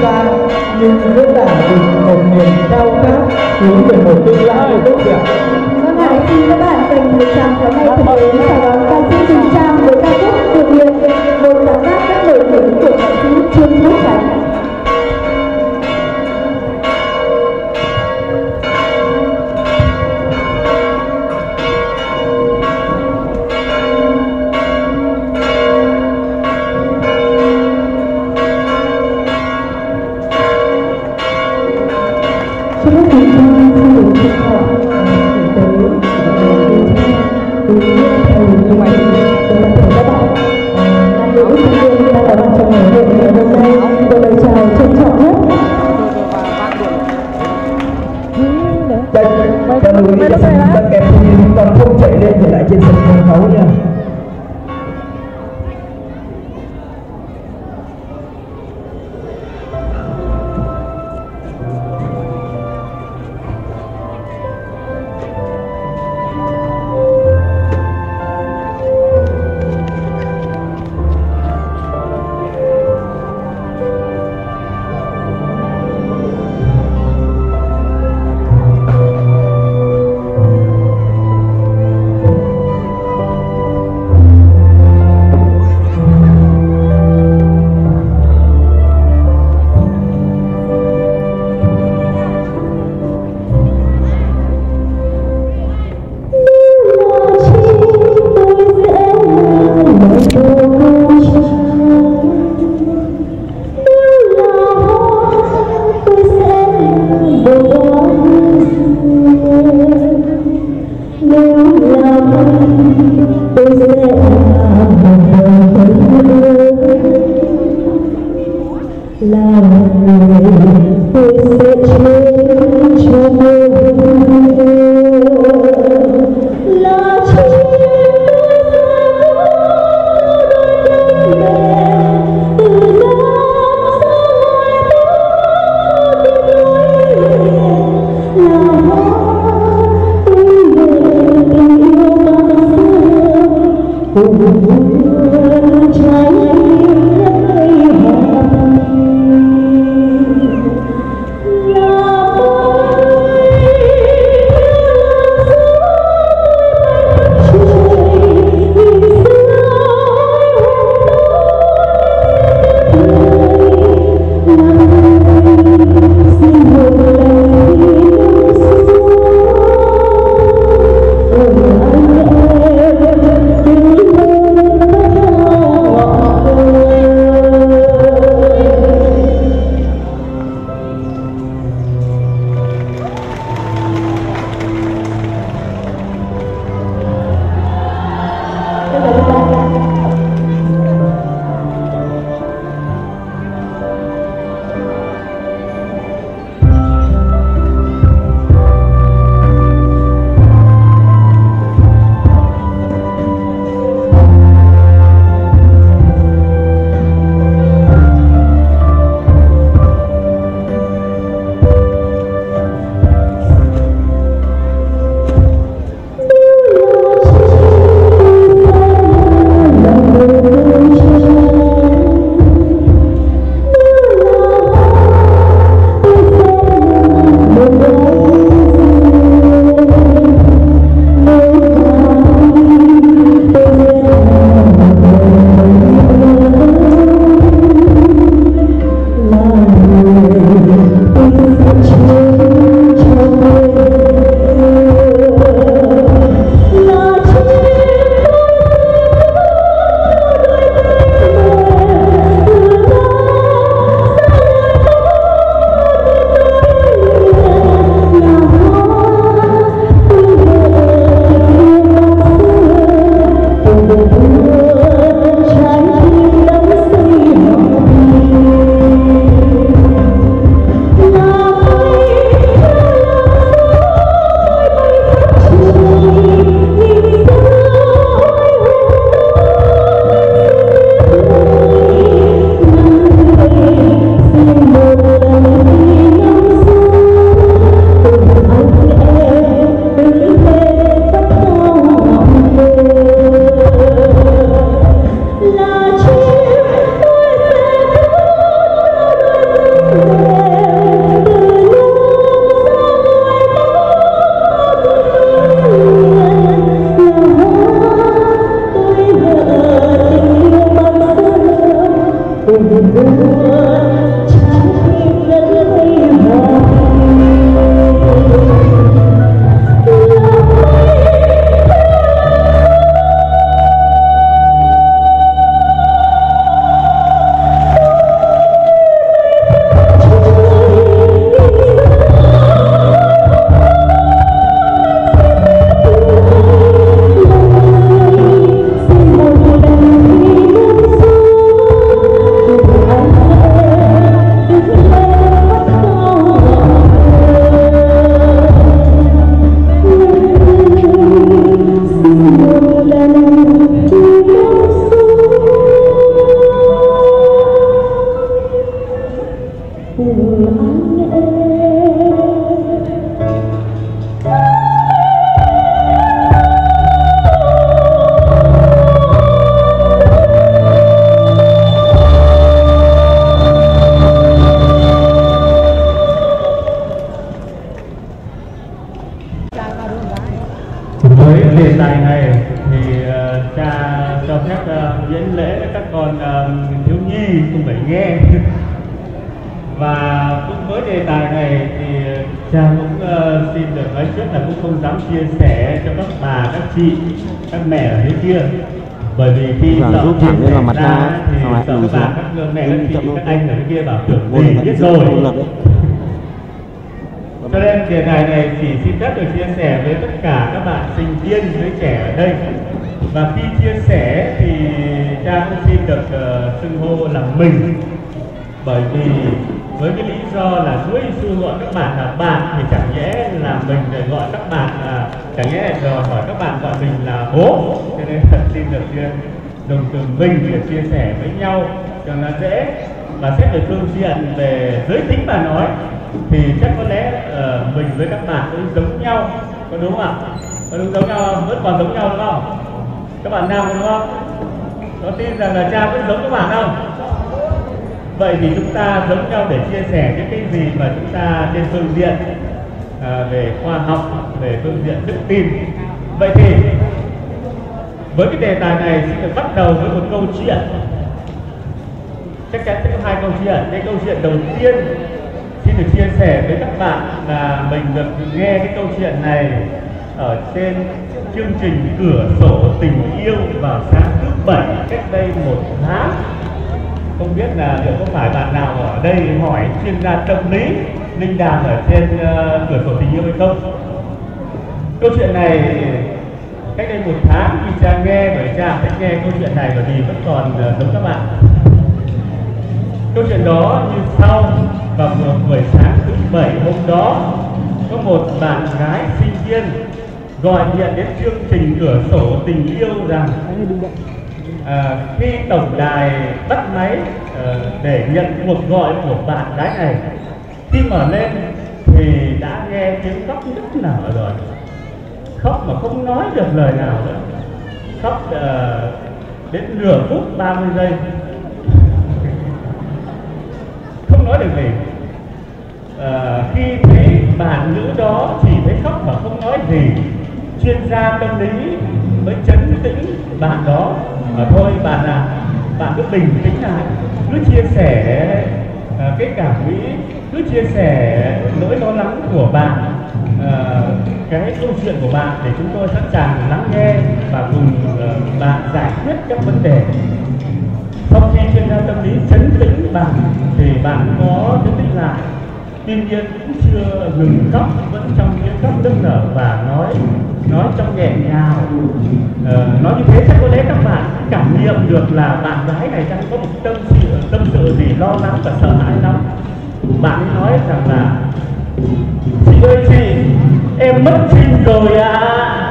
gian nhưng diễn tả được một niềm khao khát hướng về một tương lai tốt đẹp. Vâng ạ, xin các bạn dành một tràng pháo tay thật lớn chào đón ca sĩ Quỳnh Trang với ca khúc Tự Nhiên, một sáng tác rất nổi tiếng của nghệ sĩ Trương Quốc Khánh. Các em chúng con không chạy lên trở lại trên sân khấu nha. anh em. Với đề tài này thì cha cho phép diễn lễ các con thiếu nhi cùng phải nghe. Và cũng với đề tài này thì cha cũng xin được nói trước là cũng không dám chia sẻ cho các bà, các chị, các mẹ ở dưới kia. Bởi vì khi sợ chia sẻ ra thì sợ các bà, các mẹ, các chị, các anh ở dưới kia bảo tưởng gì biết rồi. Cho nên đề tài này chỉ xin phép được chia sẻ với tất cả các bạn sinh viên với trẻ ở đây. Và khi chia sẻ thì cha cũng xin được xưng hô là mình. Bởi vì với cái lý do là Chúa Giêsu gọi các bạn là bạn thì chẳng nhẽ là mình để gọi các bạn là, chẳng nhẽ đòi hỏi các bạn gọi mình là bố. Cho nên xin được dùng từ mình để chia sẻ với nhau cho nó dễ. Và xét về phương diện về giới tính mà nói thì chắc có lẽ mình với các bạn cũng giống nhau, có đúng không ạ? Có đúng giống nhau không? Vẫn còn giống nhau đúng không? Các bạn nam đúng không? Có tin rằng là cha vẫn giống các bạn không? Vậy thì chúng ta giống nhau để chia sẻ những cái gì mà chúng ta trên phương diện về khoa học, về phương diện đức tin. Vậy thì với cái đề tài này xin được bắt đầu với một câu chuyện. Chắc chắn sẽ có hai câu chuyện. Cái câu chuyện đầu tiên xin được chia sẻ với các bạn là mình được nghe cái câu chuyện này ở trên chương trình Cửa Sổ Tình Yêu vào sáng thứ Bảy cách đây 1 tháng. Không biết là liệu có phải bạn nào ở đây hỏi chuyên gia tâm lý Linh Đàm ở trên Cửa Sổ Tình Yêu hay không? Câu chuyện này cách đây 1 tháng khi cha nghe, bởi cha thích nghe câu chuyện này bởi vì vẫn còn giống các bạn. Câu chuyện đó như sau: vào một buổi sáng thứ Bảy hôm đó, có một bạn gái sinh viên gọi điện đến chương trình Cửa Sổ Tình Yêu rằng khi tổng đài bắt máy để nhận cuộc gọi của bạn gái này, khi mở lên thì đã nghe tiếng khóc nức nở rồi, khóc mà không nói được lời nào nữa, khóc đến nửa phút 30 giây không nói được gì. Khi thấy bạn nữ đó chỉ thấy khóc mà không nói gì, chuyên gia tâm lý mới trấn tĩnh bạn đó. Thôi bạn à, bạn cứ bình tĩnh lại, cứ chia sẻ cái cảm nghĩ, cứ chia sẻ nỗi lo lắng của bạn, cái câu chuyện của bạn để chúng tôi sẵn sàng lắng nghe và cùng bạn giải quyết các vấn đề. Sau khi chuyên gia tâm lý trấn tĩnh bạn thì bạn có trấn tĩnh lại, tuy nhiên cũng chưa ngừng khóc, vẫn trong tiếng khóc nức nở và nói trong nghẹn ngào. Nói như thế chắc có lẽ các bạn cảm nhận được là bạn gái này đang có một tâm sự gì lo lắng và sợ hãi lắm. Bạn ấy nói rằng là: chị ơi chị, em mất trinh rồi ạ.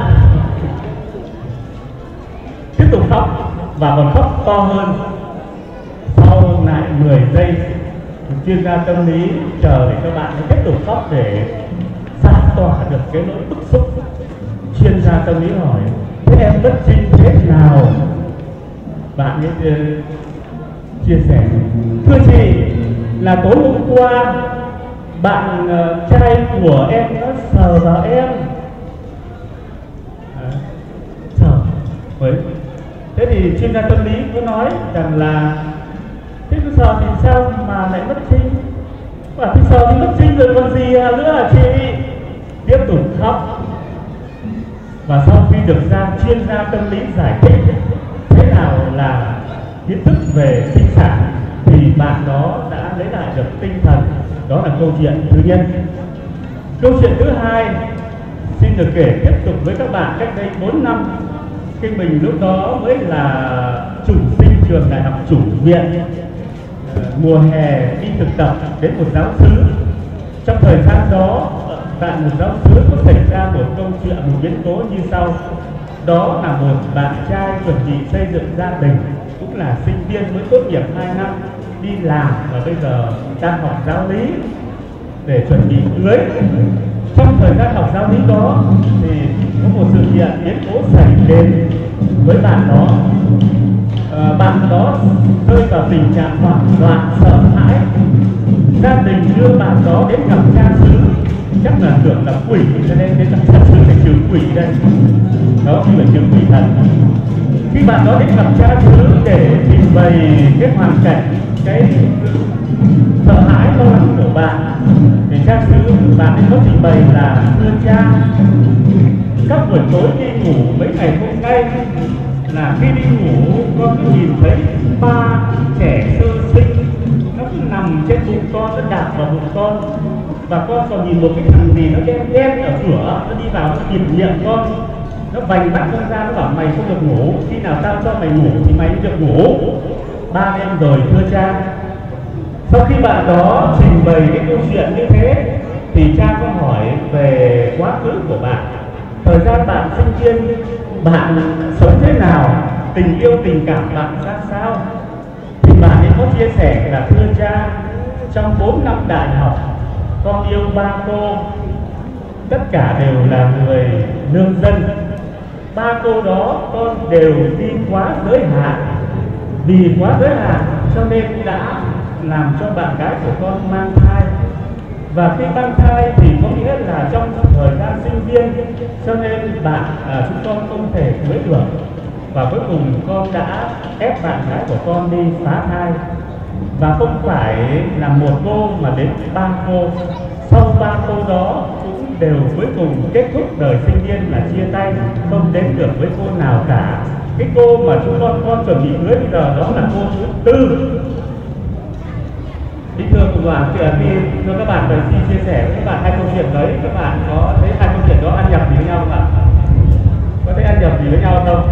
Tiếp tục khóc và còn khóc to hơn. Sau lại 10 giây, chuyên gia tâm lý chờ để cho bạn ấy tiếp tục khóc để giải tỏa được cái nỗi bức xúc. Chuyên gia tâm lý hỏi: thế em bất trinh thế nào? Bạn ấy chia sẻ: thưa chị, là tối hôm qua bạn trai của em nó sờ vào em. Sờ với thế thì chuyên gia tâm lý có nói rằng là: thế cứ sờ thì sao mà lại mất trinh? Và thì sờ thì mất trinh rồi còn gì nữa hả chị? Tiếp tục khóc. Và sau khi được chuyên gia tâm lý giải thích thế nào là kiến thức về sinh sản thì bạn đó đã lấy lại được tinh thần. Đó là câu chuyện thứ nhất. Câu chuyện thứ hai xin được kể tiếp tục với các bạn cách đây 4 năm, khi mình lúc đó mới là chủ sinh trường đại học chủ viện. Mùa hè đi thực tập đến một giáo xứ. Trong thời gian đó tại một giáo xứ có xảy ra một câu chuyện, một biến cố như sau. Đó là một bạn trai chuẩn bị xây dựng gia đình, cũng là sinh viên mới tốt nghiệp 2 năm, đi đi làm và bây giờ đang học giáo lý để chuẩn bị cưới. Trong thời gian học giáo lý đó thì có một sự kiện biến cố xảy đến với bạn đó. Bạn đó rơi vào tình trạng hoảng loạn, sợ hãi. Gia đình đưa bạn đó đến gặp cha xứ, chắc là tưởng là quỷ cho nên đến gặp cha xứ để trừ quỷ đây. Đó phải trừ quỷ thật. Khi bạn đó đến gặp cha xứ để trình bày cái hoàn cảnh, cái sợ hãi lo lắng của bạn, thì cha xứ bạn ấy có trình bày là: thưa cha, các buổi tối đi ngủ mấy ngày hôm nay là khi đi ngủ con cứ nhìn thấy 3 trẻ sơ sinh nó cứ nằm trên bụng con, nó đạp vào bụng con, và con còn nhìn một cái thằng gì nó đen đen ở cửa, nó đi vào nó bịt miệng con, nó vành bắt con ra, nó bảo mày không được ngủ, khi nào tao cho mày ngủ thì mày được ngủ. 3 đêm rồi thưa cha. Sau khi bạn đó trình bày cái câu chuyện như thế thì cha có hỏi về quá khứ của bạn, thời gian bạn sinh viên bạn sống thế nào, tình yêu tình cảm bạn ra sao. Thì bạn ấy có chia sẻ là: thưa cha, trong 4 năm đại học con yêu 3 cô, tất cả đều là người nương dân. 3 cô đó con đều đi quá giới hạn, vì quá giới hạn cho nên đã làm cho bạn gái của con mang thai. Và khi mang thai thì có nghĩa là trong thời gian sinh viên, cho nên chúng con không thể cưới được. Và cuối cùng con đã ép bạn gái của con đi phá thai. Và không phải là một cô mà đến 3 cô. Sau 3 cô đó cũng đều cuối cùng kết thúc đời sinh viên là chia tay, không đến được với cô nào cả. Cái cô mà chúng con chuẩn bị cưới bây giờ đó là cô thứ 4. Thưa cùng đoàn, thưa các bạn, tôi xin chia sẻ với các bạn 2 câu chuyện đấy. Các bạn có thấy 2 câu chuyện đó ăn nhập gì với nhau không ạ? Có thấy ăn nhập gì với nhau không?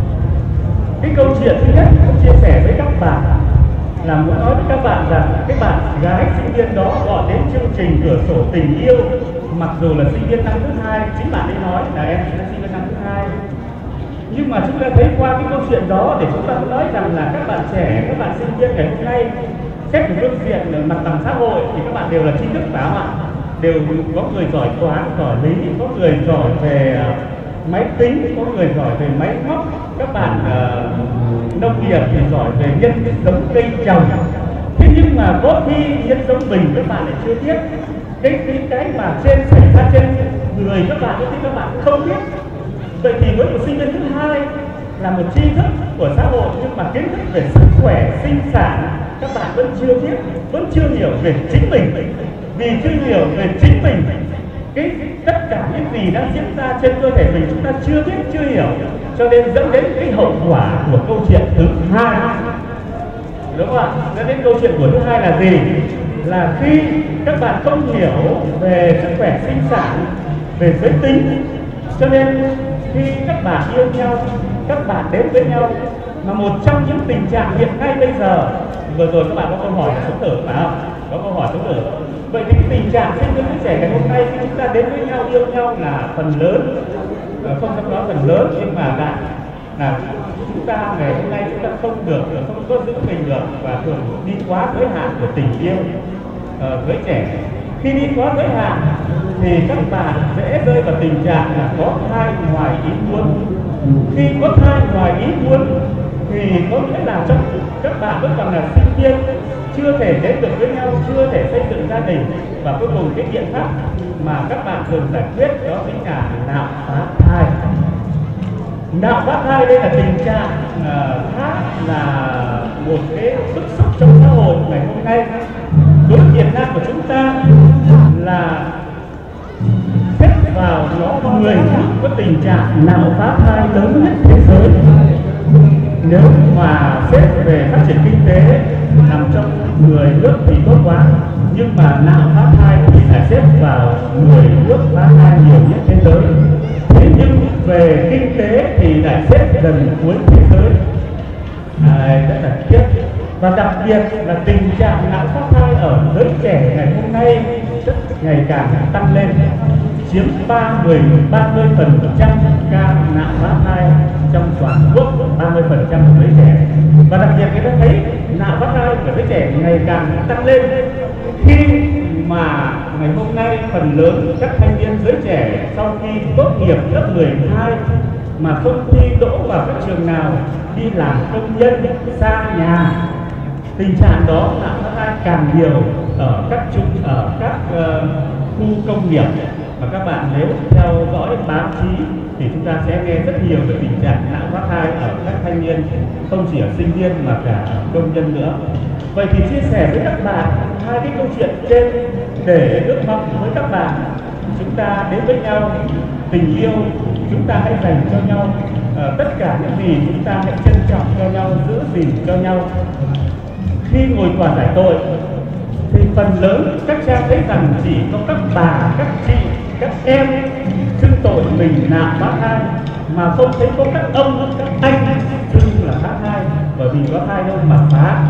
Cái câu chuyện thứ nhất tôi chia sẻ với các bạn là muốn nói với các bạn rằng cái bạn gái sinh viên đó gọi đến chương trình Cửa sổ tình yêu, mặc dù là sinh viên năm thứ 2, chính bạn ấy nói là em là sinh viên năm thứ 2. Nhưng mà chúng ta thấy qua cái câu chuyện đó để chúng ta nói rằng là các bạn trẻ, các bạn sinh viên ngày hôm nay xét về phương diện mặt bằng xã hội thì các bạn đều là trí thức, phải không ạ? Đều có người giỏi toán, giỏi lý, có người giỏi về máy tính, có người giỏi về máy móc, các bạn nông nghiệp thì giỏi về nhân giống cây trồng. Thế nhưng mà có khi nhân giống mình các bạn lại chưa biết, cái mà trên xảy ra trên người các bạn thì các bạn không biết. Vậy thì với một sinh viên thứ 2 là một tri thức của xã hội, nhưng mà kiến thức về sức khỏe, sinh sản các bạn vẫn chưa biết, vẫn chưa hiểu về chính mình. Vì chưa hiểu về chính mình, tất cả những gì đang diễn ra trên cơ thể mình chúng ta chưa biết, chưa hiểu, cho nên dẫn đến cái hậu quả của câu chuyện thứ 2. Đúng không ạ? Dẫn đến câu chuyện của thứ 2 là gì? Là khi các bạn không hiểu về sức khỏe sinh sản, về giới tính, cho nên khi các bạn yêu nhau, các bạn đến với nhau, mà một trong những tình trạng hiện nay bây giờ, vừa rồi các bạn có câu hỏi là sống tử, phải không? Có câu hỏi sống tử. Vậy thì cái tình trạng sinh viên trẻ ngày hôm nay khi chúng ta đến với nhau, yêu nhau là phần lớn, không dám nói phần lớn, nhưng mà là chúng ta ngày hôm nay chúng ta không có giữ mình được, và thường đi quá giới hạn của tình yêu với trẻ. Khi đi quá giới hạn thì các bạn dễ rơi vào tình trạng là có thai ngoài ý muốn. Khi có thai ngoài ý muốn thì có nghĩa là trong các bạn vẫn còn là sinh viên, chưa thể đến được với nhau, chưa thể xây dựng gia đình, và cuối cùng cái biện pháp mà các bạn thường giải quyết đó chính là nạo phá thai. Nạo phá thai đây là tình trạng khác là một cái bức xúc trong xã hội ngày hôm nay. Đối với Việt Nam của chúng ta là xếp vào nhóm 10 nước có tình trạng nạo phá thai lớn nhất thế giới. Nếu mà xếp về phát triển kinh tế nằm trong 10 nước thì tốt quá, nhưng mà nạo phá thai thì lại xếp vào 10 nước phá thai nhiều nhất thế giới. Thế nhưng về kinh tế thì lại xếp gần cuối thế giới. Rất là tiếc. Và đặc biệt là tình trạng nạo phá thai ở giới trẻ ngày hôm nay rất ngày càng tăng lên, chiếm 30% ca nạo phá thai trong toàn quốc, 30% của giới trẻ. Và đặc biệt người ta thấy nạo vắt hai của giới trẻ ngày càng tăng lên. Khi mà ngày hôm nay phần lớn các thanh niên giới trẻ sau khi tốt nghiệp lớp 12 mà không thi đỗ vào các trường nào, đi làm công nhân xa nhà, tình trạng đó nạo vắt hai càng nhiều ở các khu công nghiệp. Mà các bạn nếu theo dõi báo chí thì chúng ta sẽ nghe rất nhiều về tình trạng nạo vắt hai ở các thanh niên, không chỉ ở sinh viên mà cả công nhân nữa. Vậy thì chia sẻ với các bạn hai cái câu chuyện trên để ước mong với các bạn, chúng ta đến với nhau tình yêu, chúng ta hãy dành cho nhau tất cả những gì, chúng ta hãy trân trọng cho nhau, giữ gìn cho nhau. Khi ngồi tòa giải tội thì phần lớn các cha thấy rằng chỉ có các bà, các chị, các em xưng tội mình nạo vắt hai, mà không thấy có các ông, các anh xưng là vắt hai, bởi vì có hai đâu mà phá.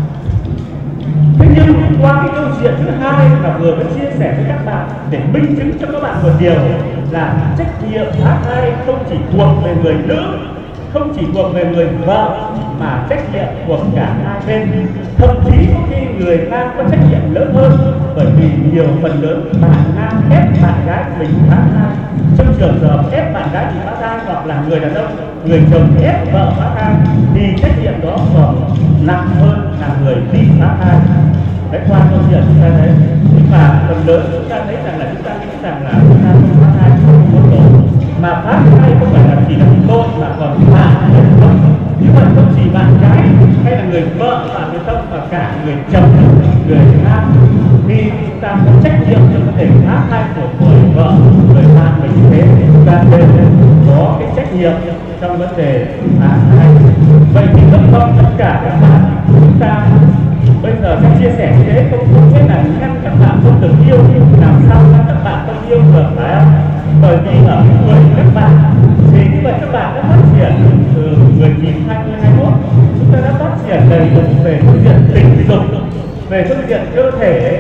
Thế nhưng qua cái câu chuyện thứ hai là vừa mới chia sẻ với các bạn để minh chứng cho các bạn một điều là trách nhiệm phá thai không chỉ thuộc về người nữ, không chỉ thuộc về người vợ, mà trách nhiệm thuộc cả hai bên. Thậm chí có khi người nam có trách nhiệm lớn hơn, bởi vì nhiều phần lớn bạn nam ép bạn gái mình phá thai. Trong trường hợp ép bạn gái mình phá thai, hoặc là người đàn ông, người chồng ép vợ phá thai, thì trách nhiệm đó còn nặng hơn là người đi phá thai. Đấy, qua câu chuyện chúng ta thấy, nhưng mà phần lớn chúng ta thấy rằng là chúng ta nghĩ rằng là chúng ta không phá thai, không có tội, mà phá thai không phải là chỉ là tội mà còn bạn người thân. Như vậy không chỉ bạn gái hay là người vợ, bạn người thân, mà cả người chồng, người nam, khi chúng ta có trách nhiệm trong vấn đề phá thai của người vợ, người bạn mình như thế, thì chúng ta đều có cái trách nhiệm trong vấn đề phá thai. Vậy thì rất mong tất cả các bạn chúng ta bây giờ sẽ chia sẻ như thế, không nghĩa là ngăn các bạn không được yêu, nhưng làm sao ngăn các bạn không yêu được, phải không? Bởi vì ở cái tuổi các bạn thì như vậy các bạn đã phát triển từ 19, 20, 21, chúng ta đã phát triển đầy đủ về phương diện tình dục, về phương diện cơ thể,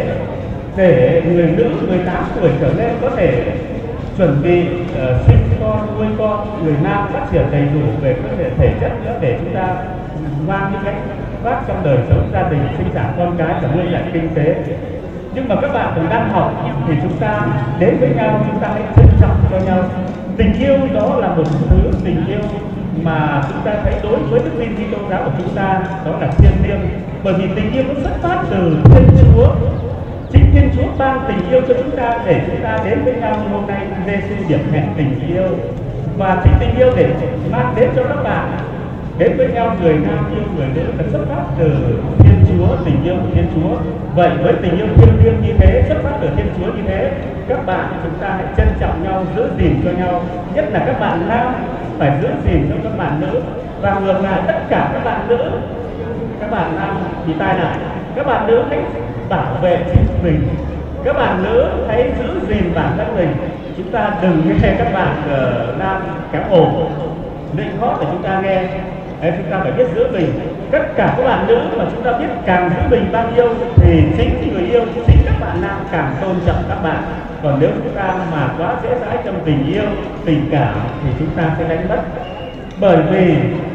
để người nữ 18 tuổi trở lên có thể chuẩn bị sinh con, nuôi con. Người nam phát triển đầy đủ về vấn đề thể chất nữa, để chúng ta mang những cái phát trong đời sống gia đình, sinh sản con cái và nuôi dạy kinh tế. Nhưng mà các bạn còn đang học thì chúng ta đến với nhau, chúng ta hãy trân trọng cho nhau. Tình yêu đó là một thứ tình yêu mà chúng ta thấy đối với đức tin Kitô giáo của chúng ta đó là thiêng liêng, bởi vì tình yêu nó xuất phát từ Thiên Chúa. Chính Thiên Chúa ban tình yêu cho chúng ta để chúng ta đến với nhau như hôm nay. Giêsu điểm hẹn tình yêu, và chính tình yêu để mang đến cho các bạn đến với nhau, người nam yêu người nữ là xuất phát từ Thiên Chúa, tình yêu của Thiên Chúa. Vậy với tình yêu thiêng liêng như thế, xuất phát từ Thiên Chúa như thế, các bạn chúng ta hãy trân trọng nhau, giữ gìn cho nhau. Nhất là các bạn nam phải giữ gìn cho các bạn nữ, và ngược lại tất cả các bạn nữ, các bạn nam bị tai nạn, các bạn nữ hãy bảo vệ chính mình, các bạn nữ hãy giữ gìn bản thân mình. Chúng ta đừng nghe các bạn nam kéo ồn định hót để chúng ta nghe. Đấy, chúng ta phải biết giữ mình. Tất cả các bạn nữ mà chúng ta biết càng giữ mình bao nhiêu thì chính người yêu, chính các bạn nam càng tôn trọng các bạn. Còn nếu chúng ta mà quá dễ dãi trong tình yêu, tình cảm thì chúng ta sẽ đánh mất. Bởi vì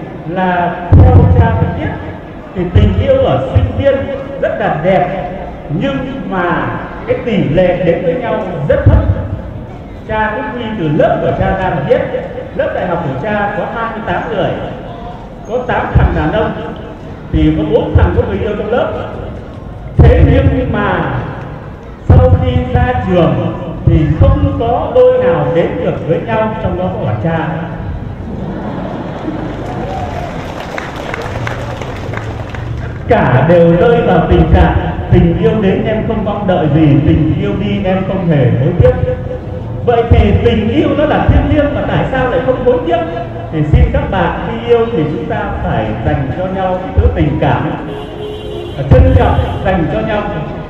là theo cha mình biết thì tình yêu ở sinh viên rất là đẹp, nhưng mà cái tỷ lệ đến với nhau rất thấp. Cha cũng quy từ lớp của cha ra mà biết, lớp đại học của cha có 28 người, có 8 thằng đàn ông thì có 4 thằng có người yêu trong lớp. Thế nhưng mà sau khi ra trường thì không có đôi nào đến được với nhau, trong đó có cả cha. Cả đều rơi vào tình trạng tình yêu đến em không mong đợi gì, tình yêu đi em không hề hối tiếc. Vậy thì tình yêu nó là thiêng liêng mà tại sao lại không hối tiếc? Thì xin các bạn khi yêu thì chúng ta phải dành cho nhau cái thứ tình cảm, trân trọng dành cho nhau,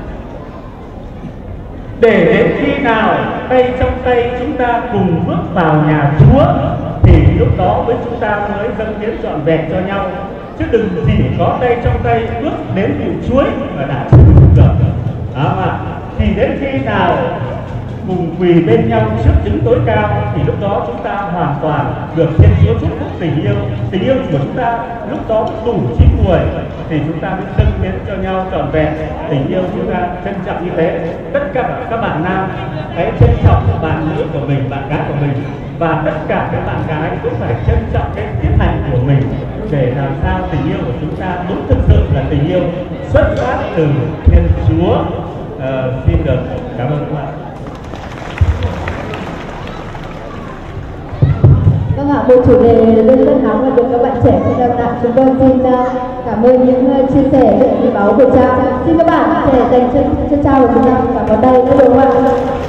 để đến khi nào tay trong tay chúng ta cùng bước vào nhà Chúa thì lúc đó với chúng ta mới dâng hiến trọn vẹn cho nhau. Chứ đừng chỉ có tay trong tay bước đến vụ chuối mà đã chưa được. Đó mà thì đến khi nào cùng quỳ bên nhau trước đứng tối cao, thì lúc đó chúng ta hoàn toàn được Thiên Chúa chúc phúc tình yêu của chúng ta lúc đó đủ 9 mùi, thì chúng ta mới dâng hiến cho nhau trọn vẹn tình yêu. Chúng ta trân trọng như thế. Tất cả các bạn nam hãy trân trọng bạn nữ của mình, bạn gái của mình, và tất cả các bạn gái cũng phải trân trọng cái tiết hạnh của mình, để làm sao tình yêu của chúng ta đúng thực sự là tình yêu xuất phát từ Thiên Chúa. Xin được cảm ơn các bạn. Vâng ạ, một chủ đề luôn rất nóng và được các bạn trẻ trong đào tạo. Chúng con xin cảm ơn những chia sẻ rất quý báu của Trang. Xin các bạn trẻ dành cho Trang của chúng ta cảm ơn đây các đồng bạn.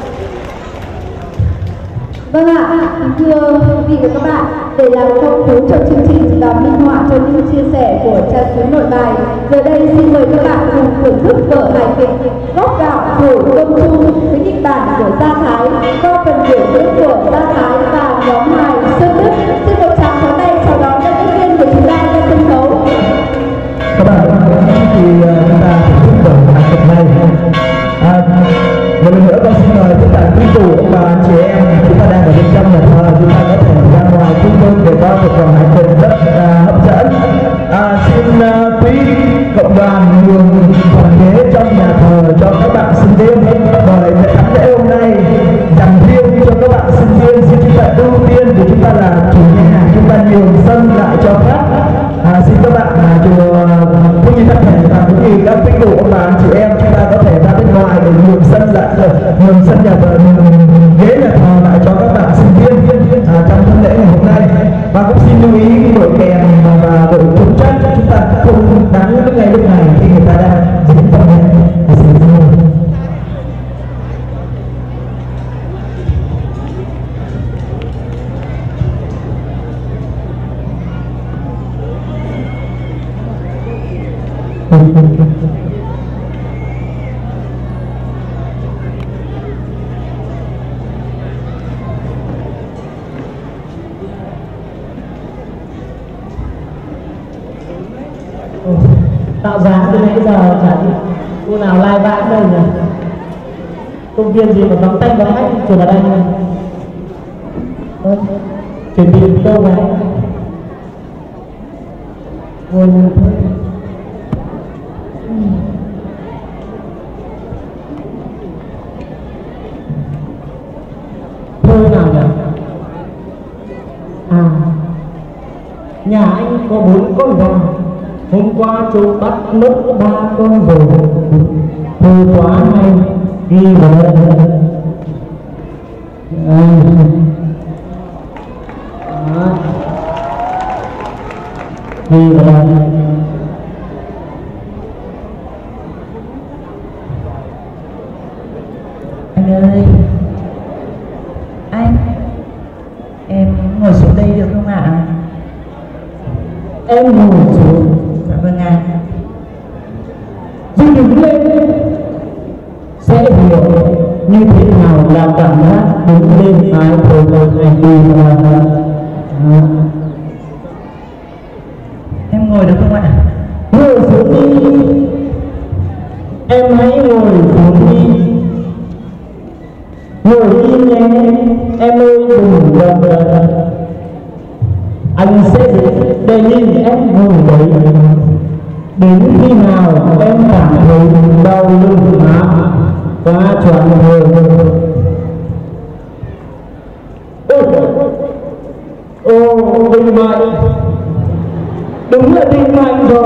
Vâng ạ, thưa quý vị và các bạn, để làm phong phú cho chương trình và minh họa cho những chia sẻ của cha xứ Nội Bài, giờ đây xin mời các bạn cùng thưởng thức vở hài kịch Góc Gạo Thổi Công Chu với kịch bản của Gia Thái, qua phần biểu diễn của Gia Thái và nhóm hài Sơn Đức. Xin một tràng pháo tay chào đón các diễn viên của chúng ta lên sân khấu. Các bạn thì chúng ta thưởng thức vở hài kịch này. Một lần nữa con xin mời tất cả quý cụ và anh chị em chúng ta đang ở bên trong nhà thờ, chúng ta có thể ra ngoài chung quanh để coi một vở hài kịch rất hấp dẫn. Xin quý cộng đoàn nhường bàn ghế trong nhà thờ cho các bạn sinh viên, bởi lễ thánh lễ hôm nay dành riêng cho các bạn sinh viên. Xin chúng ta ưu tiên vì chúng ta là chủ nhà, chúng ta nhường sân lại cho khách. Xin các bạn cũng như tập thể và cũng như các quý cụ và anh chị em chúng ta có thể ra bên ngoài để nhường sân lại, nhường sân nhà thờ, nhường ghế nhà thờ lại cho các bạn sinh viên trong thánh lễ ngày hôm nay. Và cũng xin lưu ý đội kèn và đội trục trách chúng ta không đáng những ngày lúc này khi người ta đang diễn tập này. Tạo dáng từ nãy giờ chẳng cô nào lai vãng đây nhỉ? Công viên gì mà vắng tay vắng khách chuyển vào đây này. Chuẩn bị câu này. Ngồi ngồi thôi. Thôi nào nhỉ? Nhà anh có 4 con gà. Hôm qua chú bắt mất 3 con rồi. Thôi quá hay ghi vào đây. Ghi vào đây. Anh ơi, anh, em ngồi xuống đây được không ạ? Em ngồi xuống. Dạ vâng ạ. Dù đứng lên sẽ hiểu như thế nào là cảm giác đứng lên ai thôi anh đi mà. Em ngồi được không ạ? Ngồi xuống đi. Em hãy ngồi xuống đi. Ngồi đi nhé. Em ơi đừng gần gần. Anh sẽ để nhìn em ngồi đấy đến khi nào em cảm thấy đau lưng má quá choáng ngợp. Ô Đinh Mạnh, đúng là Đinh Mạnh rồi.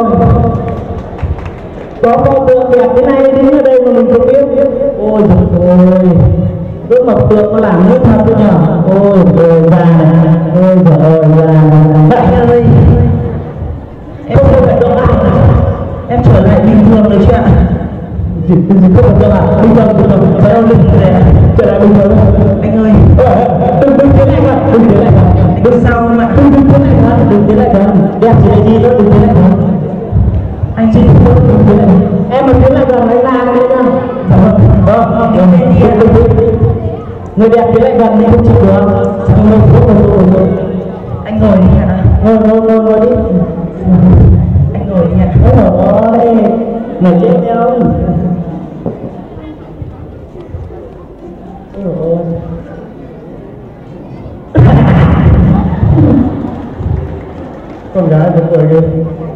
Có pho tượng đẹp thế này đứng ở đây mà mình không biết. Ôi trời ơi, cái mộc tượng nó làm nước thật đấy nhở. Ôi trời già này, ôi trời ơi già này. Anh ơi, em không phải đâu ạ. Em trở lại bình thường rồi chứ ạ? Không phải đâu ạ. Bình thường, phải đâu linh này ạ. Trở lại bình thường. Anh ơi, đừng tiến lại gần, đừng tiến lại gần. đừng sao không ạ? Đừng tiến lại gần, đừng tiến lại gần. Đẹp chỉ là gì đó, đừng tiến lại gần. Anh xin thôi, Đừng tiến lại gần. Em mà tiến lại gần anh la cái đấy nha. Người đẹp tiến lại gần thì không chịu được. Anh ngồi đi ạ. Ngồi đi. Anh ngồi đi ạ. Ôi, này chết nhau. rồi. Con gái cũng cười ghê.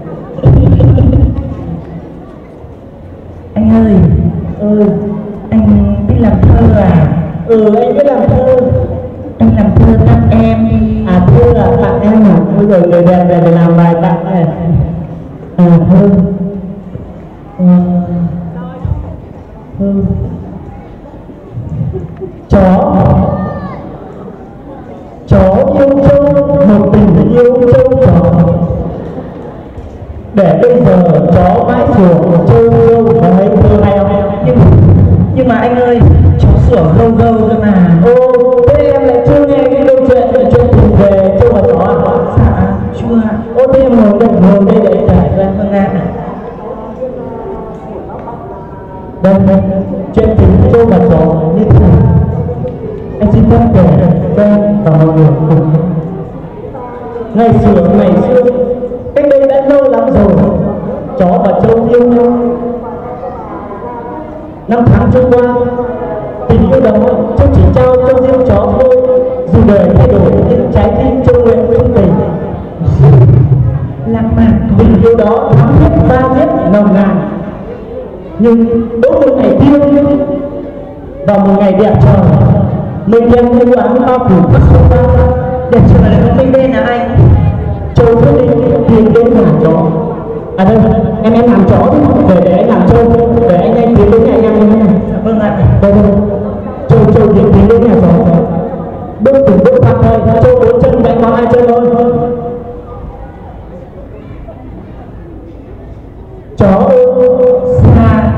Anh ơi, anh biết làm thơ à? Anh biết làm thơ. Anh làm thơ tặng em đi. À thơ là tặng em à? Bây giờ người đẹp về để làm bài tặng này. À thơ. Chó yêu châu, một tình yêu châu chó. Để bây giờ chó mãi xuồng châu yêu. Có thấy thơ hay không? Nhưng mà anh ơi, chó sủa gâu gâu cơ mà. Thế em lại chưa nghe cái câu chuyện tình về châu và chó à? Dạ, chưa. Thế em ngồi đây để kể ra. Vâng ạ. Đây, chuyện tình châu và chó như thế này. Anh xin phép kể cho em và mọi người cùng. Ngày xưa, cách đây đã lâu lắm rồi, chó và châu yêu nhau. Năm tháng trôi qua, tình yêu đó châu chỉ trao cho riêng chó thôi. Dù đời thay đổi nhưng trái tim châu nguyện không tình. Lãng mạn. Tình yêu đó thắm thiết tha thiết nồng nàn. Nhưng đỗ một ngày thiêng và một ngày đẹp trời, mình đem yêu áng bao phủ khắp không gian. Đẹp trời là không mấy bên à anh? Châu quyết định tiến đến nhà chó. À đây, em làm chó đúng không? Để anh làm châu. Để anh tiến đến nhà em nha. Vâng ạ. Đây. Châu tiến đến nhà chó. Bước từng bước thang thôi. Châu 4 chân, vẽ có 2 chân thôi. Chó xa.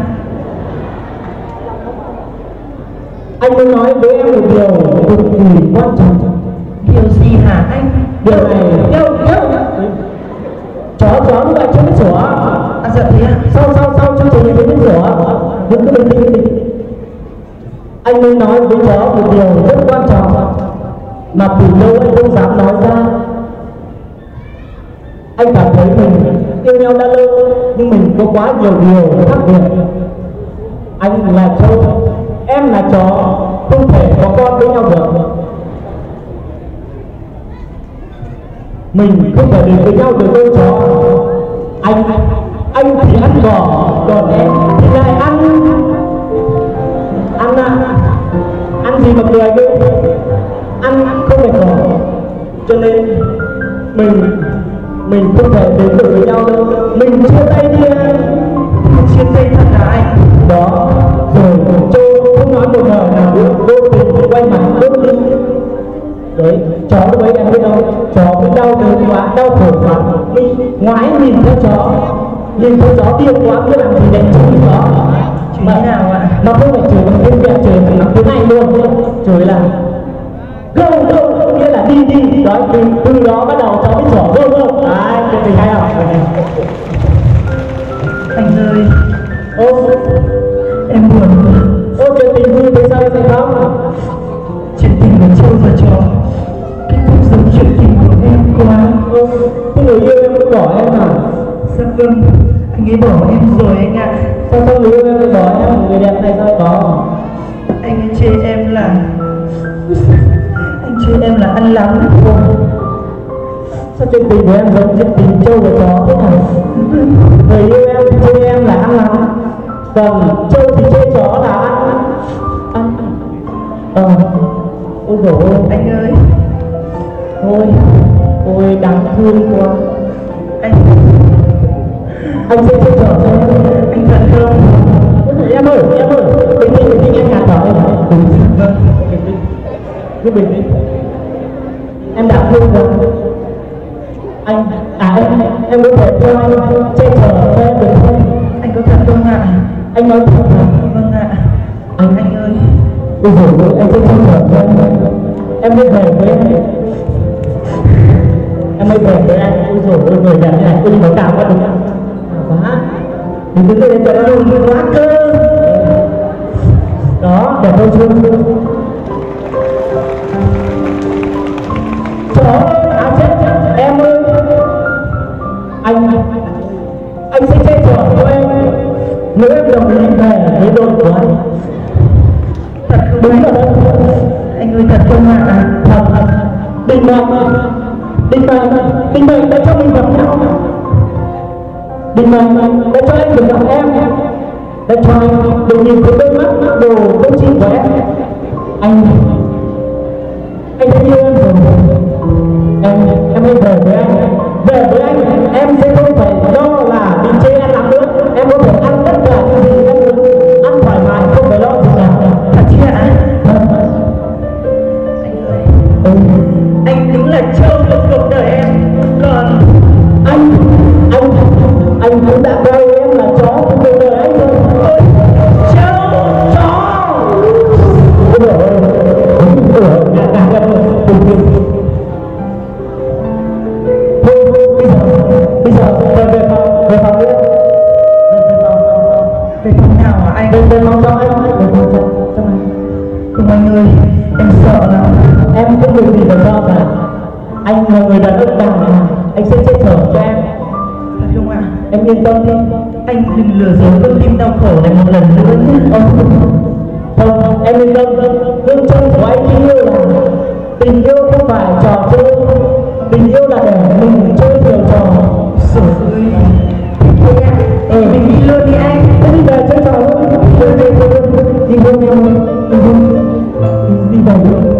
Anh muốn nói với em một điều cực kỳ quan trọng. Điều gì hả anh? Điều này chó như vậy chưa biết sủa. À dạ thế à? Sau chương trình mới biết sủa. Đừng có bình tĩnh. Anh muốn nói với chó một điều rất quan trọng mà từ lâu anh không dám nói ra. Anh cảm thấy mình yêu nhau đã lâu nhưng mình có quá nhiều điều khác biệt. Anh là châu, em là chó, không thể có con với nhau được. Mình không thể đến với nhau được đâu chó. Anh thì ăn cỏ, còn em thì lại ăn gì mà cười ghê. Ăn không phải cỏ, cho nên mình không thể đến được với nhau đâu. Mình chia tay đi anh. Chia tay thật hả anh? Đó, rồi châu không nói một lời nào nữa, vô tình quay mặt bước đi. Đấy, chó lúc ấy em biết không? Chó cũng đau đớn quá, đau khổ quá. Mình ngoái nhìn theo chó điên quá, cứ làm gì để chửi chó. Chửi thế nào ạ? Mà không phải chửi bằng tiếng Việt, chửi bằng tiếng Anh luôn. Chửi là go, nghĩa là đi. Đó, từ đó bắt đầu cháu biết sủa go. Đấy, chuyện tình hay không? Anh ơi, em buồn quá. Chuyện tình vui thế sao em lại khóc? Chuyện tình của châu và chó kết thúc giống chuyện tình của em quá. Cái người yêu em cũng bỏ em à? Dạ vâng, anh ấy bỏ em rồi anh ạ. Sao người yêu em lại bỏ em? Người đẹp này sao lại bỏ? Anh ấy chê em là ăn lắm. Sao chuyện tình của em giống chuyện tình châu và chó thế này? Người yêu em thì chê em là ăn lắm, còn châu thì chê chó là ăn. Ôi dồi ôi. Anh ơi, Ôi đáng thương quá. Anh sẽ chê chó cho em. anh thật không? Em ơi, bình tĩnh em ngạt thở em. Vâng. Cứ bình tĩnh. Em đáng thương quá. Em có thể cho anh che chở cho em được không? Anh có thật không ạ? Anh nói thật mà. Vâng ạ. Anh ơi. Ôi dồi ôi, anh sẽ che chở cho em mới về với anh. Em mới về với anh. Ôi dồi ôi, người đẹp như này. Ôi, nó cao quá đúng không? Quá. Đừng đứng lên cho nó đừng quá cơ. Đó, đẹp hơn chưa? Trời ơi, chết, em ơi. Anh sẽ che chở cho em nếu em đồng ý về với đội của anh. Thật không? Đúng rồi đấy. không ạ? Thật, định mệnh đã cho mình gặp nhau, định mệnh đã cho anh được gặp em, đã cho anh được nhìn thấy đôi mắt đồ đôi chị của em. Anh đã yêu em rồi. Em hãy về với anh. Về với anh, em sẽ không phải lo là bị chê ăn lắm nữa. Em có thể ăn tất cả những gì em muốn, ăn thoải mái, không phải lo gì cả. Thật chứ ạ? Anh ơi, anh đúng là trâu trong cuộc đời em. Còn anh cũng đã coi em là chó trong cuộc đời anh rồi. trâu, chó. Bây giờ về phòng đi. Về phòng nào hả anh? Về phòng cho anh. Về phòng cho anh. Không anh ơi, em sợ lắm. Em không việc gì phải lo cả. Anh là người đàn ông đàng hoàng, anh sẽ che chở cho em. Thật không ạ? Em yên tâm đi. Anh đừng lừa dối con tim đau khổ này một lần nữa nhé. Không, em yên tâm. Phương châm của anh khi yêu là tình yêu không phải trò chơi. Tình yêu là để mình chơi nhiều trò. Trời ơi, thế ạ? Mình đi luôn đi anh. Em đi về chơi trò luôn. Đi luôn em. Đi về luôn.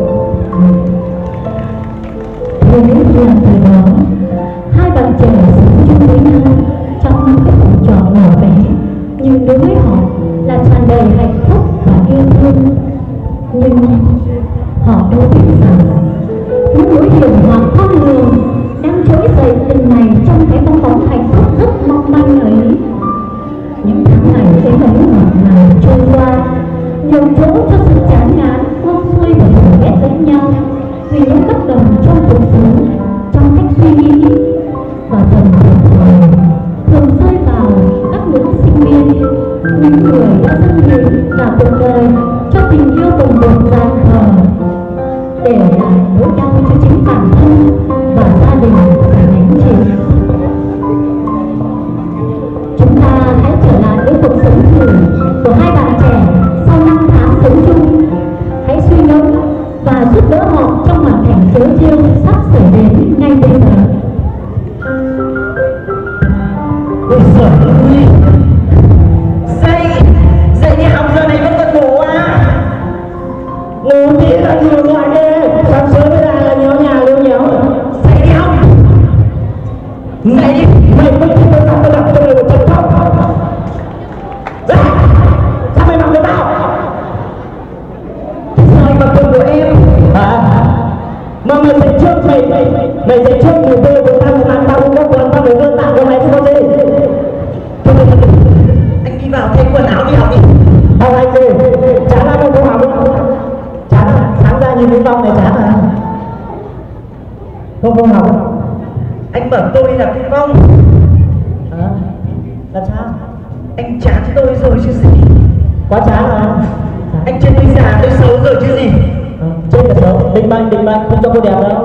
Với làng thời đó, hai bạn trẻ sống chung với nhau trong cái phòng trọ nhỏ bé, nhưng đối với họ là tràn đầy hạnh phúc và yêu thương. Nhưng họ đâu biết rằng những mối hiểm họa khôn lường đang trỗi dậy từng ngày trong cái bong bóng hạnh phúc rất mong manh ấy. Những tháng ngày êm ấm ngọt ngào trôi qua, nhiều chỗ cho sự chán ngán buông xuôi và thù ghét lẫn nhau vì những bất đồng trong cuộc sống, trong cách suy nghĩ, và dần thường rơi vào các ngưỡng sinh viên, những người đã dâng hiến cả cuộc đời cho tình yêu bồng bột gian khờ, để lại nỗi đau cho chính bản thân và gia đình phải gánh chịu. Chúng ta hãy trở lại với cuộc sống thử của hai bạn trẻ sau 5 tháng sống chung. Hãy suy ngẫm và giúp đỡ họ trong hoàn cảnh chớ trêu sắp xảy đến ngay bây giờ. Ôi giời ơi, dậy đi học giờ này vẫn còn ngủ à? Ngủ tí là nhiều loại ghê. Sáng sớm mới là nhớ nhà liêu nhéo. Dậy đi học. Dậy đi. Mày không thích tôi tao đập cho mày một trận không? Ra! Sao mày mặc với tao? Sao anh mặc quần của em? Mà mày dậy trước mày dậy trước mùa bê của tao không có quần, tao phải vươn tặng cho mày chứ có gì. Thôi, anh đi vào thay quần áo đi học đi. Học anh gì? Chán lắm không học không? Chán à? Sáng ra nhìn cái vong này chán à? Không học. Anh bảo tôi là cái vong. Làm sao? Anh chán tôi rồi chứ gì. Quá chán à? Anh trên tôi già tôi xấu rồi chứ gì. Chết là xấu, định mệnh, không cho cô đẹp đâu.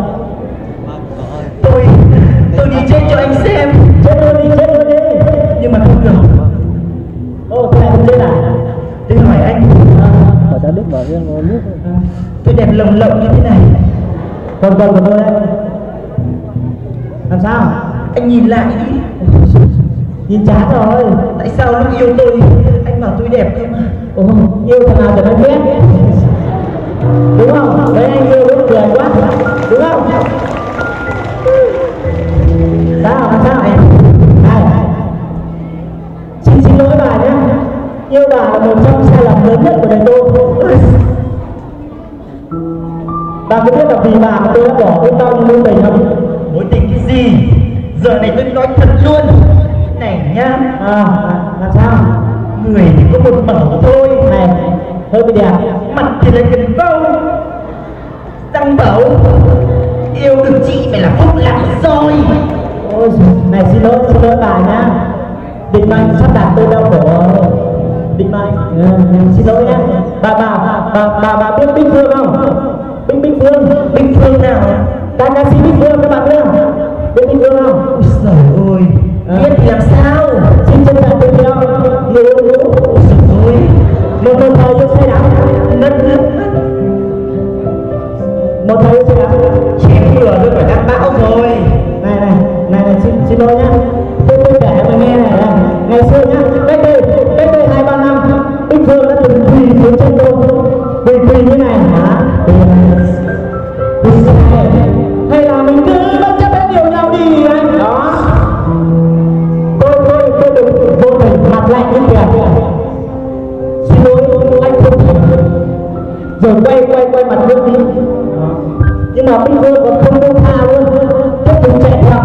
Tôi đi chết cho anh xem. Chết luôn đi. Nhưng mà không được. Ô, thế này không chết à? Tôi hỏi anh. Hỏi cháu Đức bảo riêng ngồi nước. Tôi đẹp lồng lộng như thế này. Còn của tôi đấy. Làm sao? Anh nhìn lại đi. Nhìn chán rồi. Tại sao lúc yêu tôi anh bảo tôi đẹp không? Ồ, yêu thằng nào cho nó biết. Đúng không? Đấy anh yêu lúc cười quá. Đúng không? Sao? Làm sao? Xin lỗi bà nhé. Yêu bà là một trong sai lầm lớn nhất của đời tôi. Bà có biết là vì bà mà tôi đã bỏ biết bao nhiêu mối tình không? Mối tình cái gì? Giờ này tôi nói thật luôn. Này nhá. Làm sao? Người thì có một mẩu thôi. Này, hơi bị đẹp. Mặt thì lại cần câu. Răng bảo yêu được chị phải là phúc lắm rồi. Ôi, này xin lỗi bà nhá. Định mệnh sắp đặt tôi đau khổ. Định mệnh, xin lỗi nhá. Bà biết Bích Phương không? Bích Phương nào? Ca sĩ Bích Phương các bạn biết không? Biết Bích Phương không? Ôi giời ơi, biết thì làm sao? Xin chân trọng tôi theo. Ngủ. Ôi giời ơi, Một thời yêu say đắm. ngất. quay mặt nước đi. Nhưng mà bây giờ còn không buông tha luôn, tiếp tục chạy theo.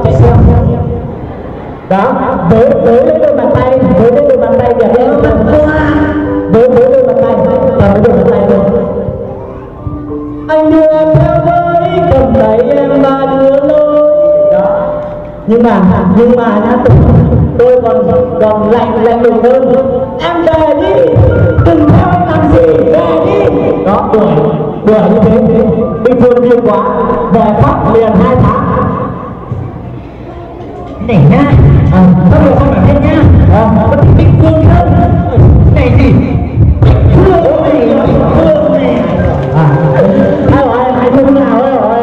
Đó, với lấy đôi bàn tay, với lấy đôi bàn tay đẹp lên, với đôi bàn tay, và với đôi bàn tay luôn. Anh đưa em theo với cầm tay em và đưa lối. Đó. Nhưng mà nhá, tôi còn lạnh lùng hơn. Em về đi, đừng theo anh làm gì, về đi. Đó, đùa như thế, bình thường nhiều quá, về khóc liền 2 tháng. Này nha, sao được không phải nha? Có thích Bích Phương không? Này gì? Bích Phương này. Ai không nào rồi.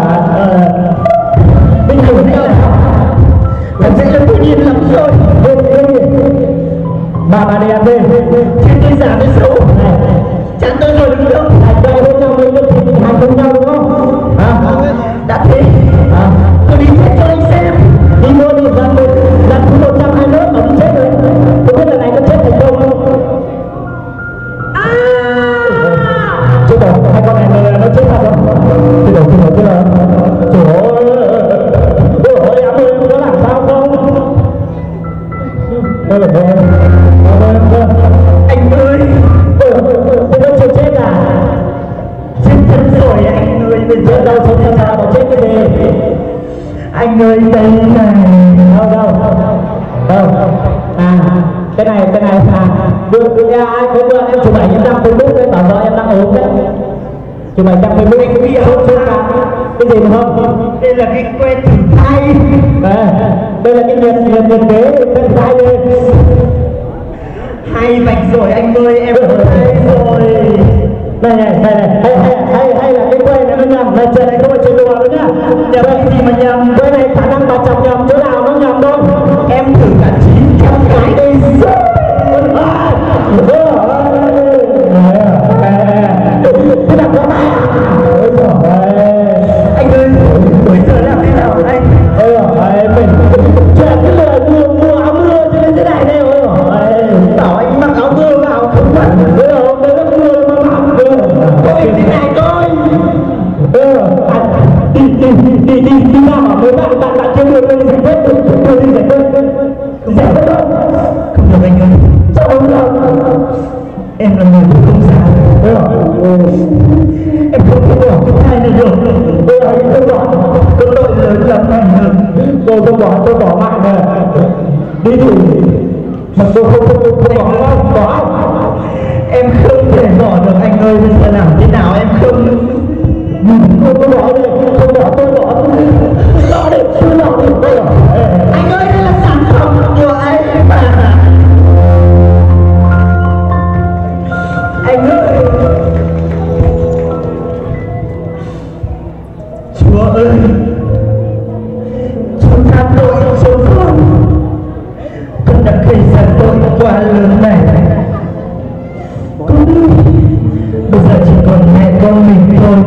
Bích Phương này là sẽ cho tôi nhìn lắm rồi. Bà đi ăn đi. Trên tôi giả tôi xấu. Chán tôi rồi đúng không? Đây với nhau mình thì hai cùng nhau đúng không? Đã thế. Tôi đi chết cho anh xem. Đi mua đi lần 121 mà đi chết rồi. Tôi biết lần này có chết thành công không? Chết rồi, hai con này nó chết thật không? Chết rồi. Trời ơi, em ơi, em có làm sao không? Anh ơi, thế nó chưa chết à? Chết thật rồi anh ơi. Bây giờ Đâu chết sao mà chết cái gì? anh ơi đây này. Đâu cái này được ai có bữa em chụp ảnh em đăng Facebook đấy, bảo vợ em đang ốm đấy, chụp ảnh đăng Facebook anh biết không? Cái gì đúng không? Đây là cái que thử thai. Đây là cái nhiệt kế thử thai đây. Hay vạch rồi anh ơi, em thử thai rồi. Này hay là cái que này nó nhầm, này chuyện này không phải chuyện đùa đâu nhá. Nhầm cái gì mà nhầm? Que này khả năng bà chồng nhầm chỗ nào nó nhầm thôi. Em thử cả 900 cái đây rồi. Thế là có mai anh ơi, bây giờ làm thế nào anh? Mình chuyện cái lời mùa áo mưa cho nên thế này đây rồi. Bảo anh mặc áo mưa vào không phải. Đấy là mưa mà mặc mưa. Coi thế này coi. Đi ra mà mấy bạn chưa được lên giải quyết. Không được anh ơi. Sao không được? Em là người của công giáo. Em không thể bỏ cái thai này được. Tôi tội lớn lắm anh. Tôi bỏ mạng rồi. Đi thử. Mà tôi không bỏ. Em không thể bỏ được anh ơi. Bây giờ làm thế nào em không? Tôi bỏ đi. Tôi bỏ đi. Anh ơi, đây là sản phẩm của anh mà. Anh ơi, Chúa ơi, Chúa tha tội cho con đã gây ra tội quá lớn này. Con ơi, bây giờ chỉ còn mẹ con mình thôi.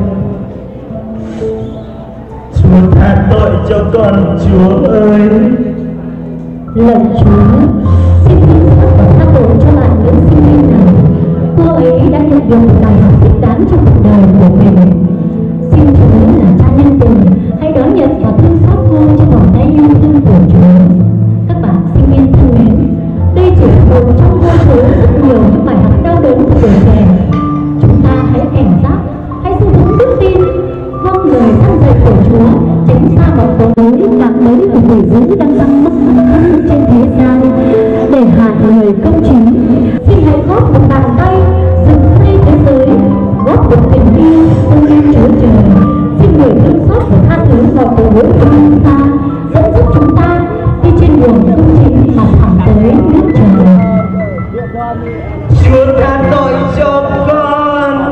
Chúa tha tội cho con, Chúa ơi. Lạy Chúa, xin thương xót và tha tội cho bạn nữ sinh viên này. Cô ấy đã nhận được một bài học thích đáng trong cuộc đời của mình. Xin Chúa là cha nhân từ, hãy đón nhận và thương xót cô trong vòng tay yêu thương của Chúa. Các bạn sinh viên thân mến, đây chỉ là một trong vô số rất nhiều những bài học đau đớn của tuổi trẻ. Chúng ta hãy cảnh giác, hãy giữ vững đức tin, vâng lời căn dạy của Chúa, tránh xa mọi tội lỗi nặng bấy của người dữ đang răng mất trên thế gian để hại người công chính. Xin hãy góp một bàn tay dựng xây thế giới, góp một tình yêu ơn yêu Chúa Trời. Xin người thương xót và tha thứ mọi tội lỗi của chúng ta, dẫn dắt chúng ta đi trên đường công chính mà thẳng tới nước trời. Chúa tha tội cho con.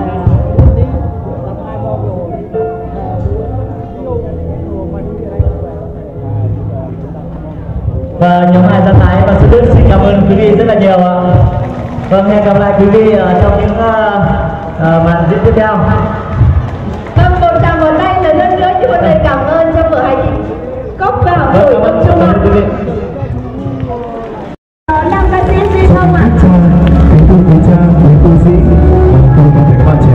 Và nhóm 2 Gia Thái và Sư Đức xin cảm ơn quý vị rất là nhiều ạ. Vâng, hẹn gặp lại quý vị trong những màn diễn tiếp theo. Vâng, một tràng một tay lời hơn nữa như một lời cảm ơn cho vở hài kịch Cốc vào buổi tập trung ạ. Nam ca sĩ Duy Thông ạ. Kính thưa quý cha, quý tu sĩ, cùng toàn thể các bạn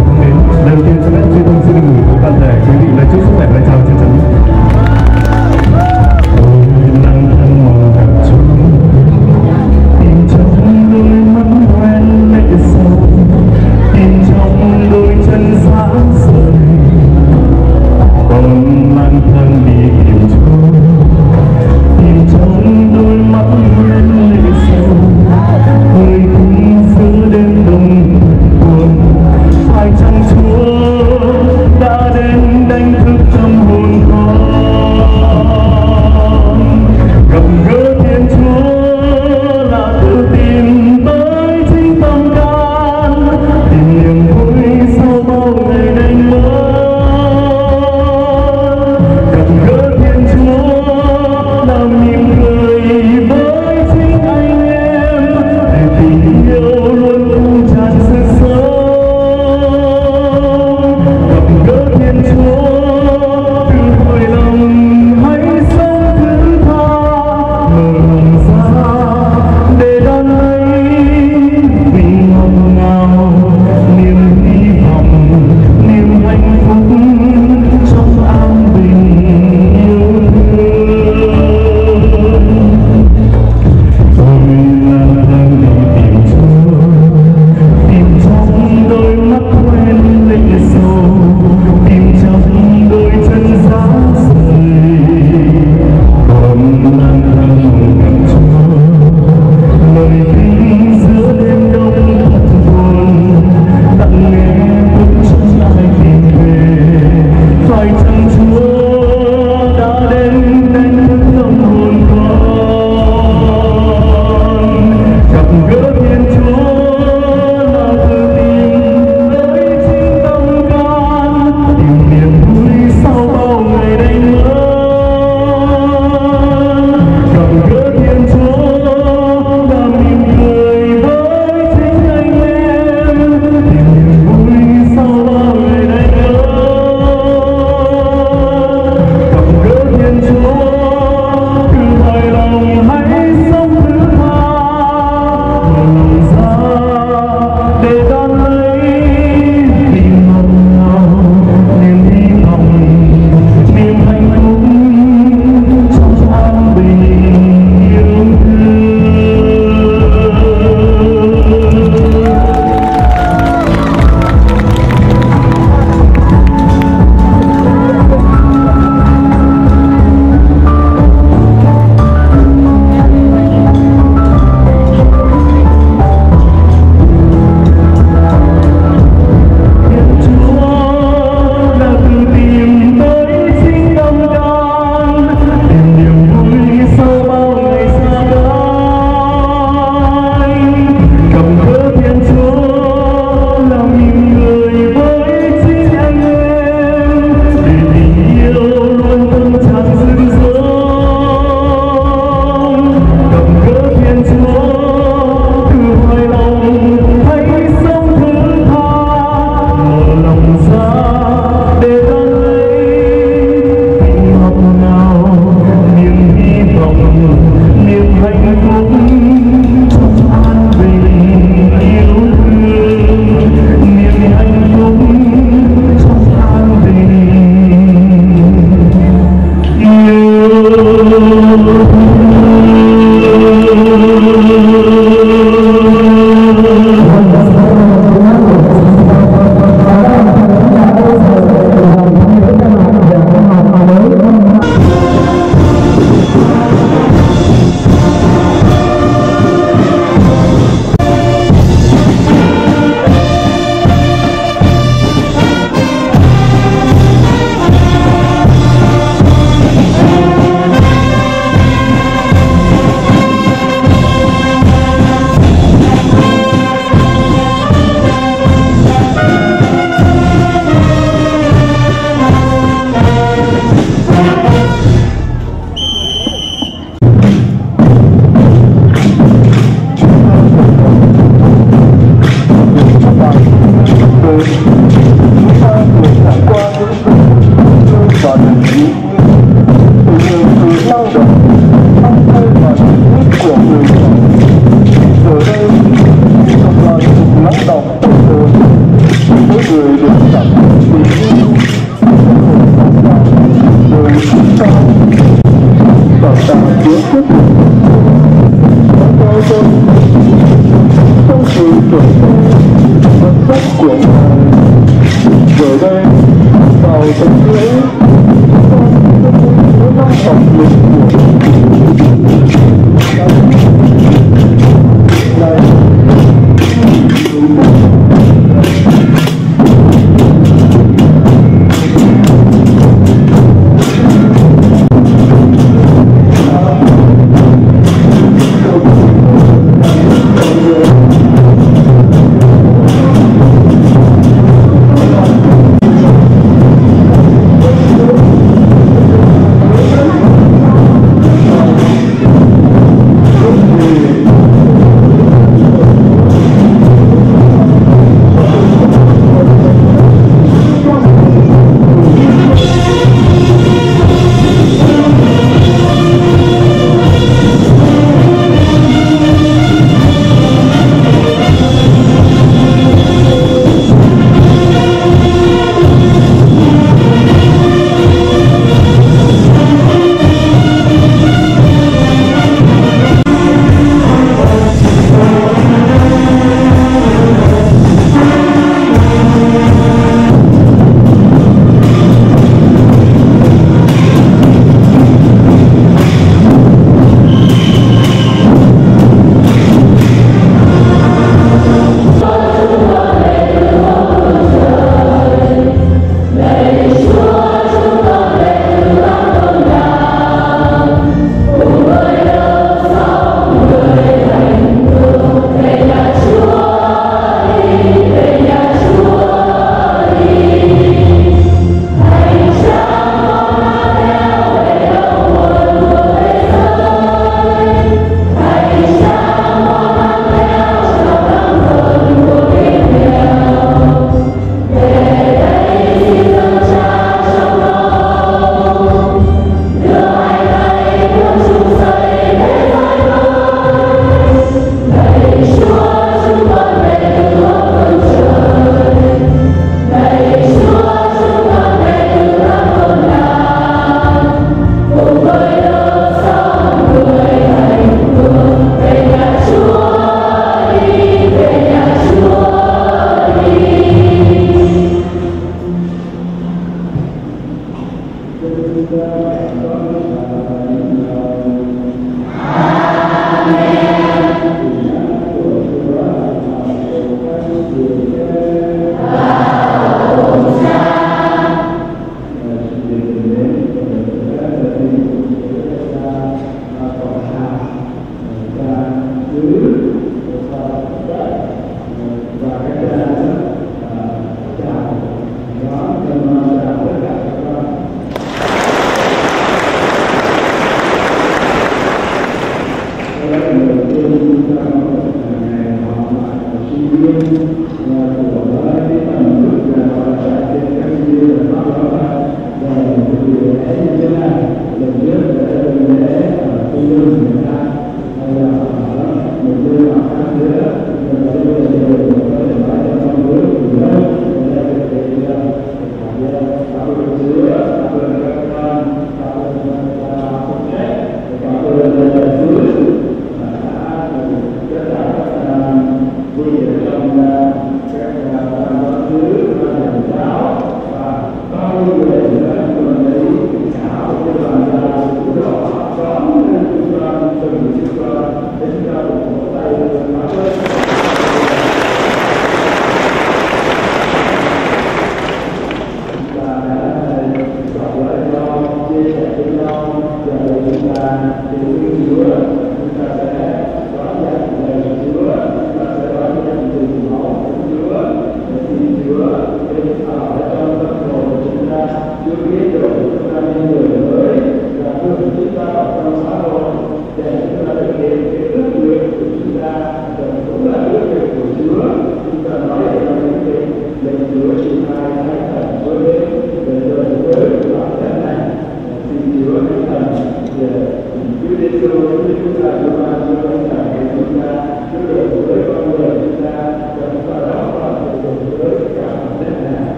Ngày họ lại sinh viên của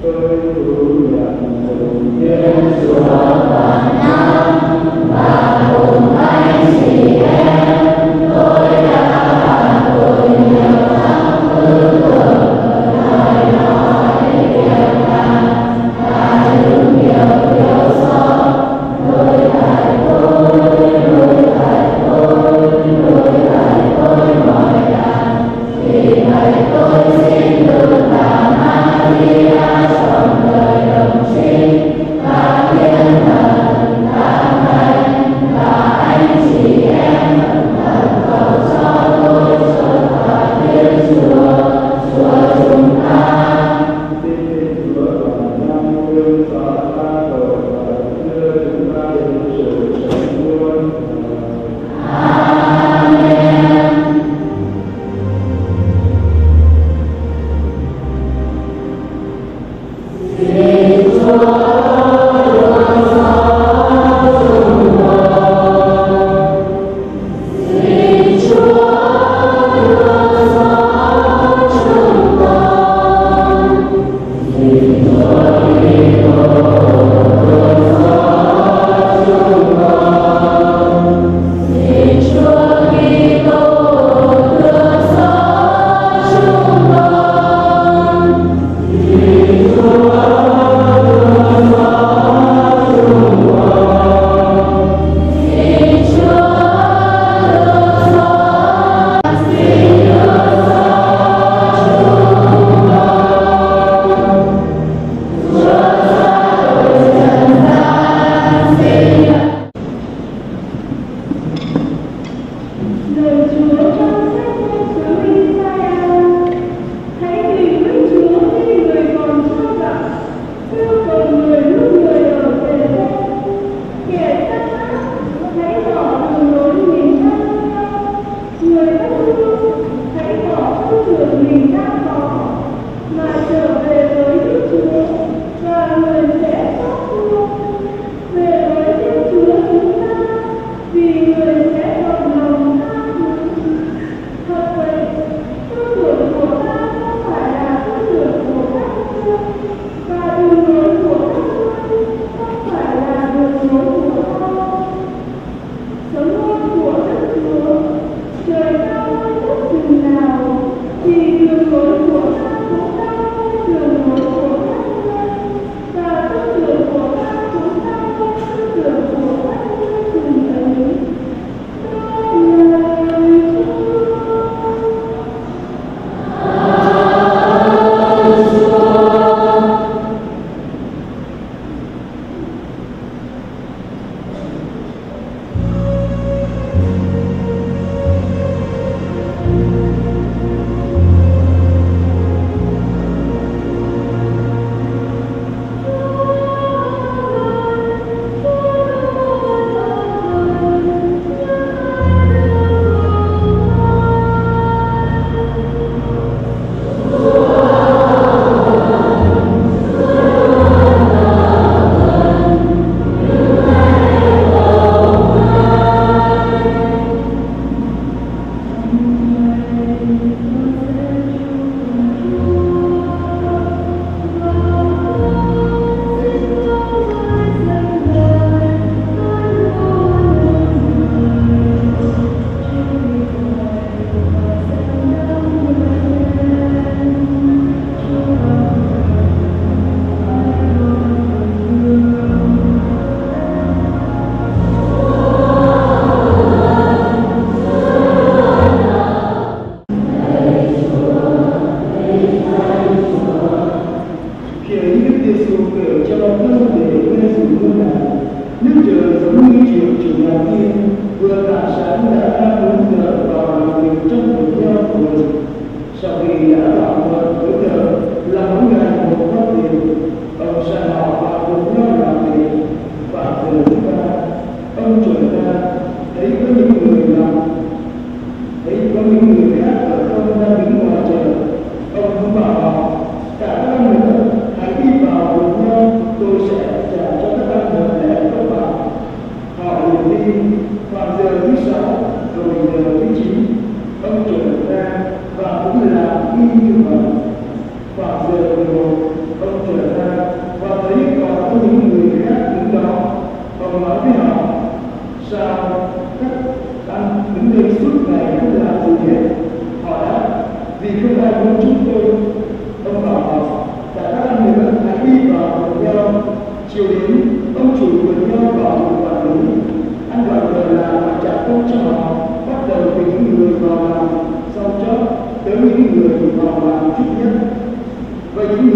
Chúa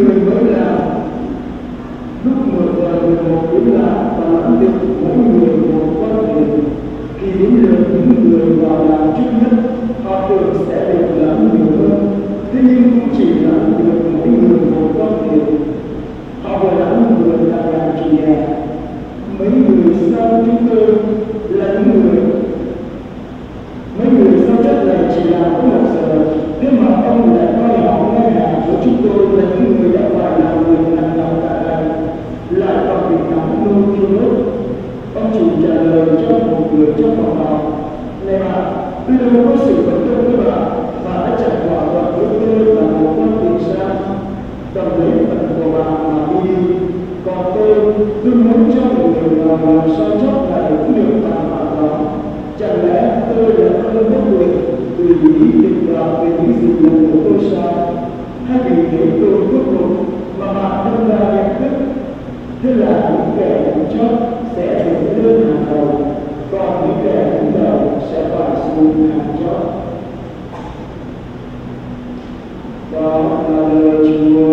người mới làm, lúc 10 giờ 11 điểm làm và lãnh được mỗi người một quan điểm. Khi đến lượt những người vào làm trước nhất, họ thường sẽ được làm nhiều hơn. Thế nhưng cũng chỉ làm được mỗi người một quan điểm. Họ vừa làm người là làm chủ nhà. Mấy người sau chúng tôi là những người sau chất này chỉ làm có 1 giờ. Nếu mà ông lại coi họ ngân hàng của chúng tôi là những người đã phải làm việc nặng nhọc cả ngày, lại còn bị nóng nôn thiếu. Ông chủ trả lời cho một người trong phòng họp: này mà, tôi đâu có sự phân công với bà đã chẳng thỏa thuận với tôi là một quan điểm sao? Cầm lấy phần của bà mà đi. Còn tôi muốn cho một người nào làm sao chót này cũng được tạm bảo đó. Chẳng lẽ tôi là không biết được tùy ý định đoạt về những gì làm của tôi sao? Hay vì thế tôi cuối cùng mà bà đưa ra nhận thức, tức là những kẻ đứng chót sẽ được lên hàng đầu, còn những kẻ đứng đầu sẽ phải xuống hàng chót. Đó là lời Chúa.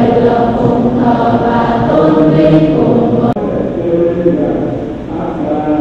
Hãy subscribe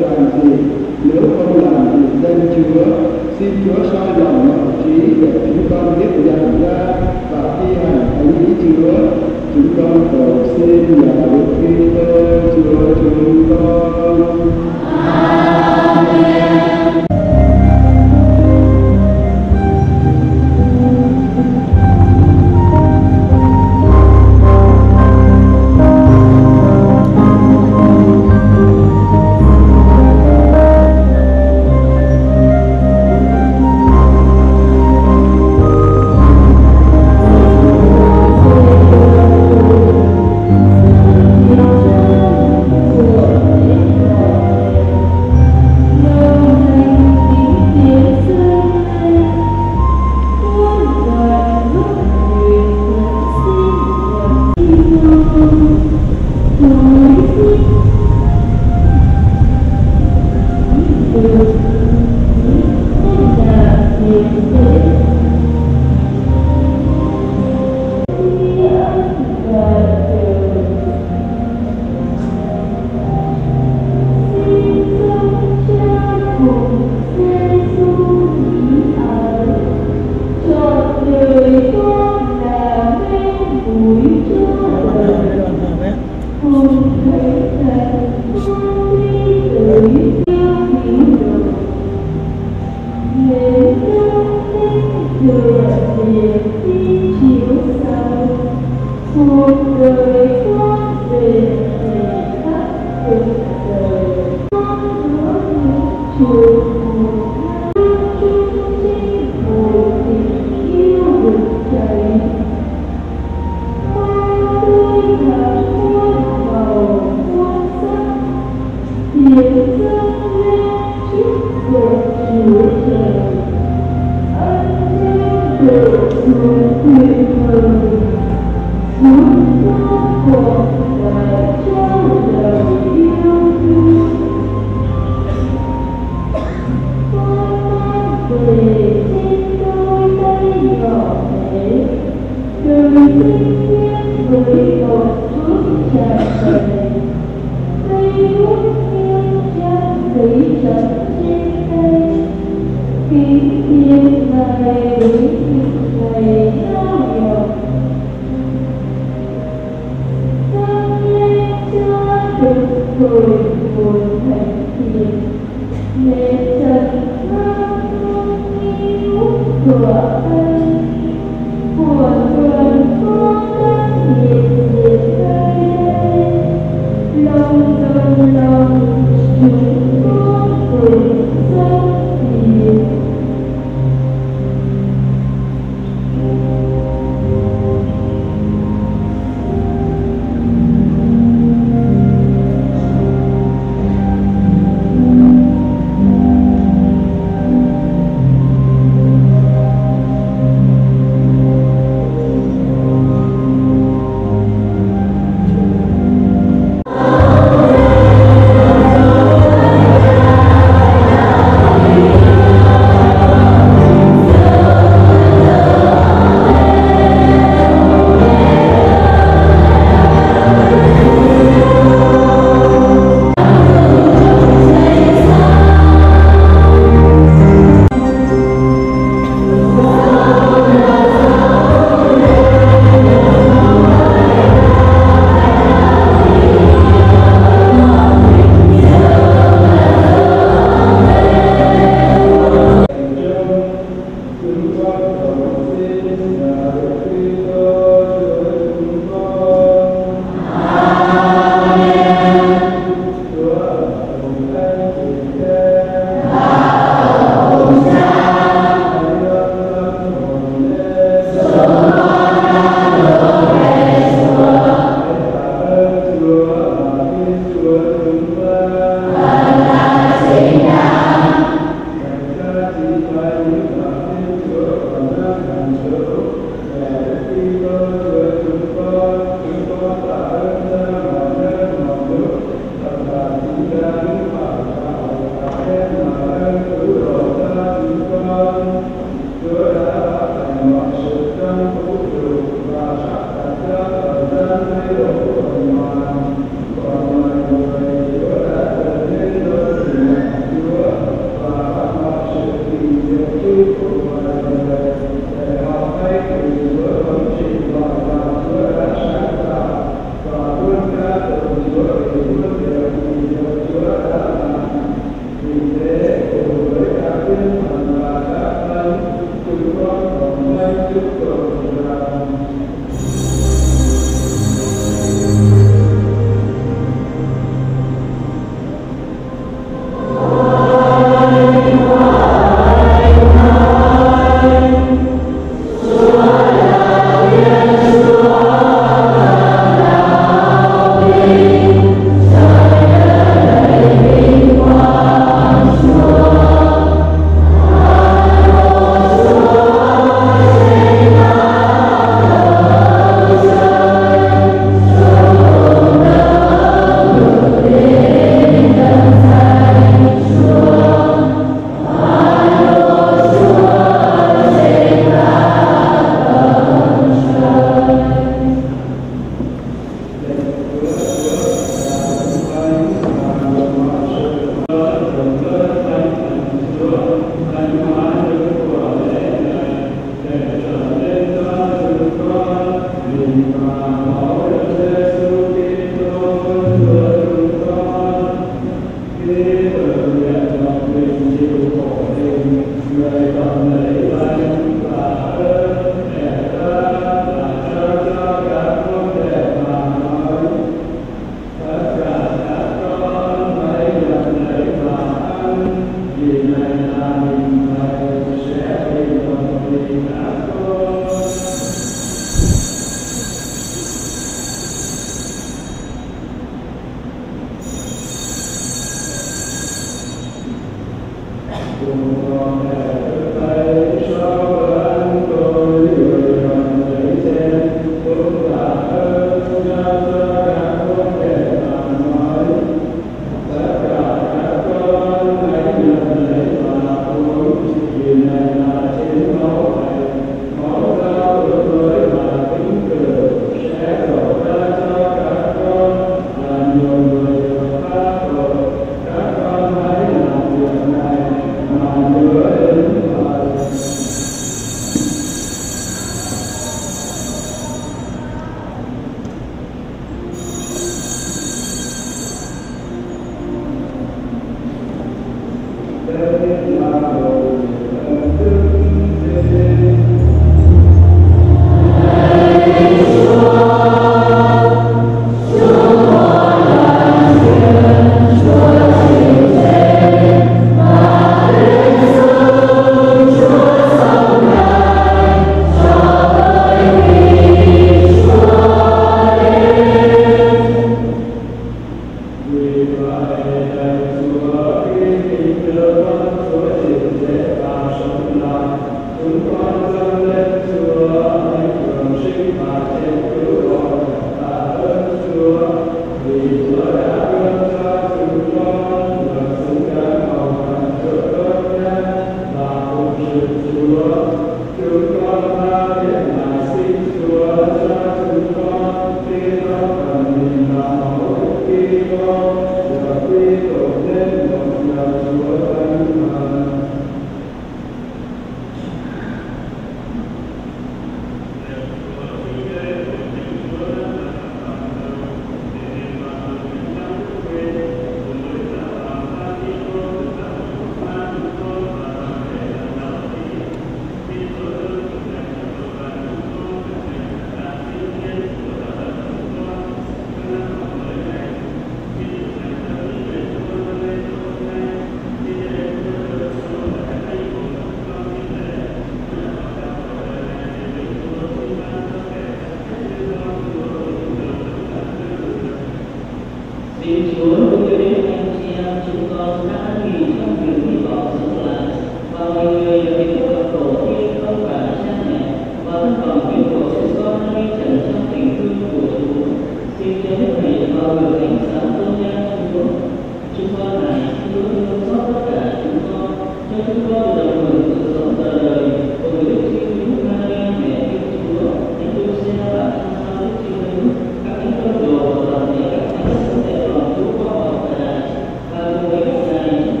Hãy subscribe cho kênh Ghiền Mì Gõ để không bỏ lỡ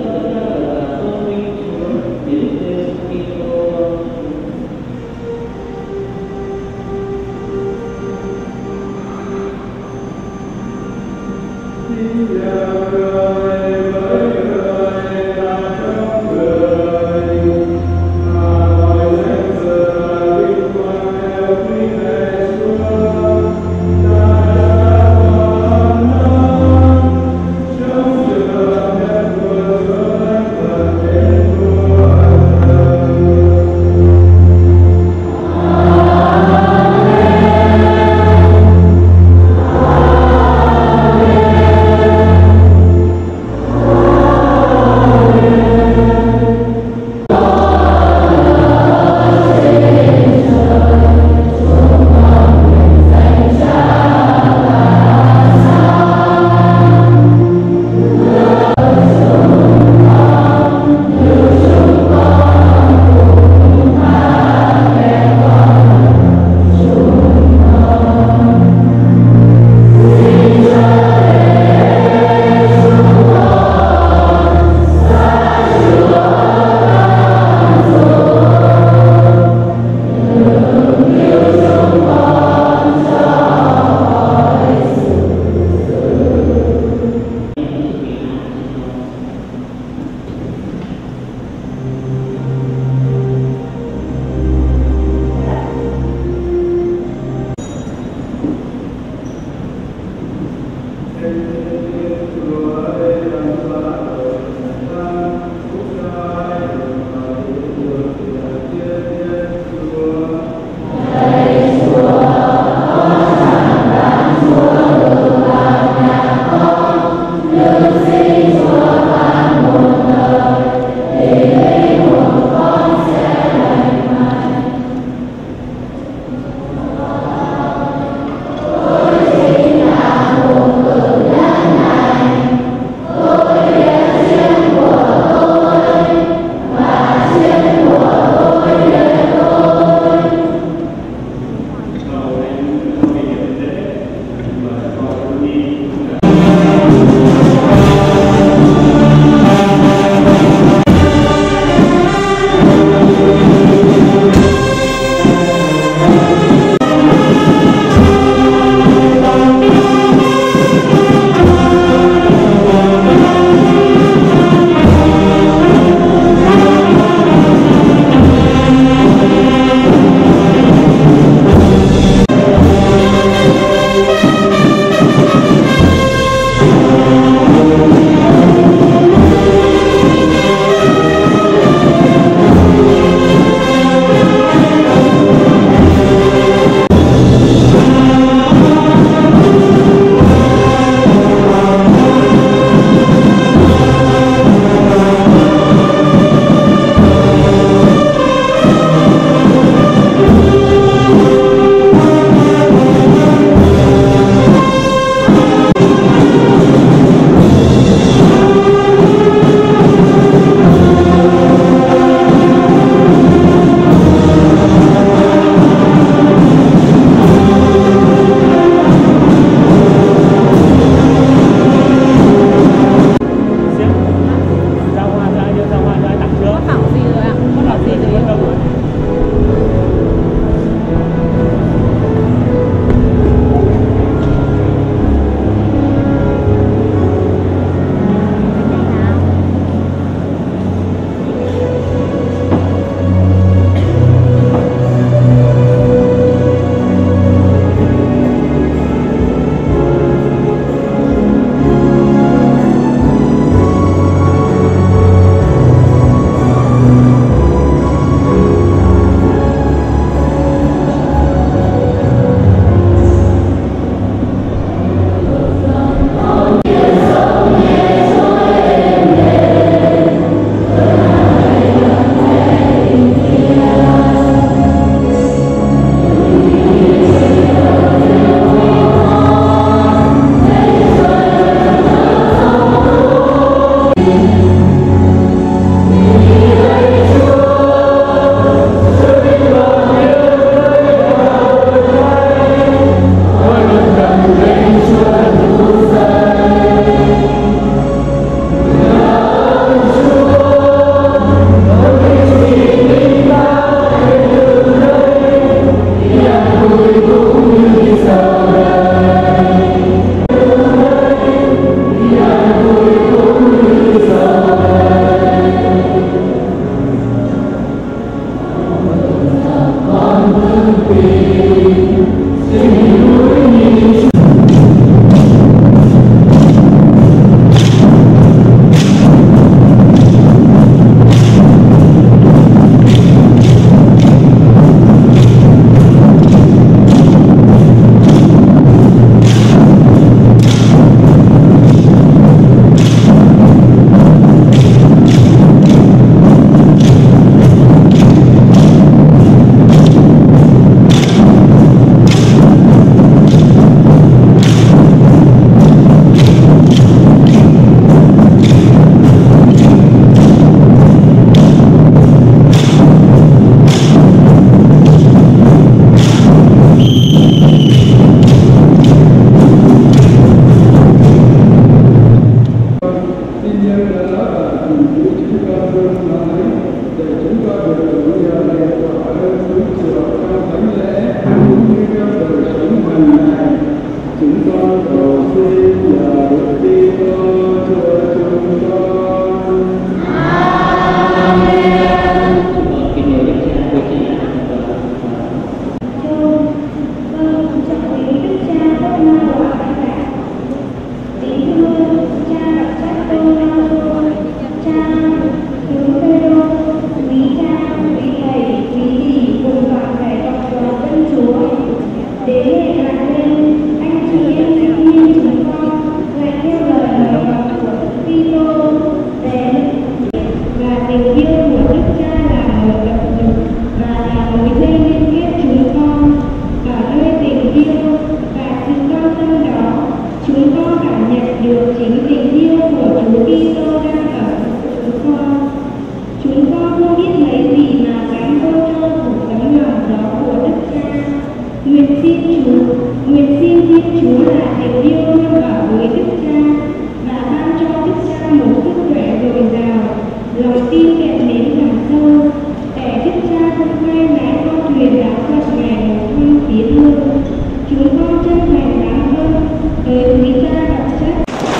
tin kẹt mến làm thơ, kẻ thiết cha không khai mái con thuyền đã phật ngày một thăng tiến hơn. Chúng con chân thành cảm ơn đời quý gia đặc chất.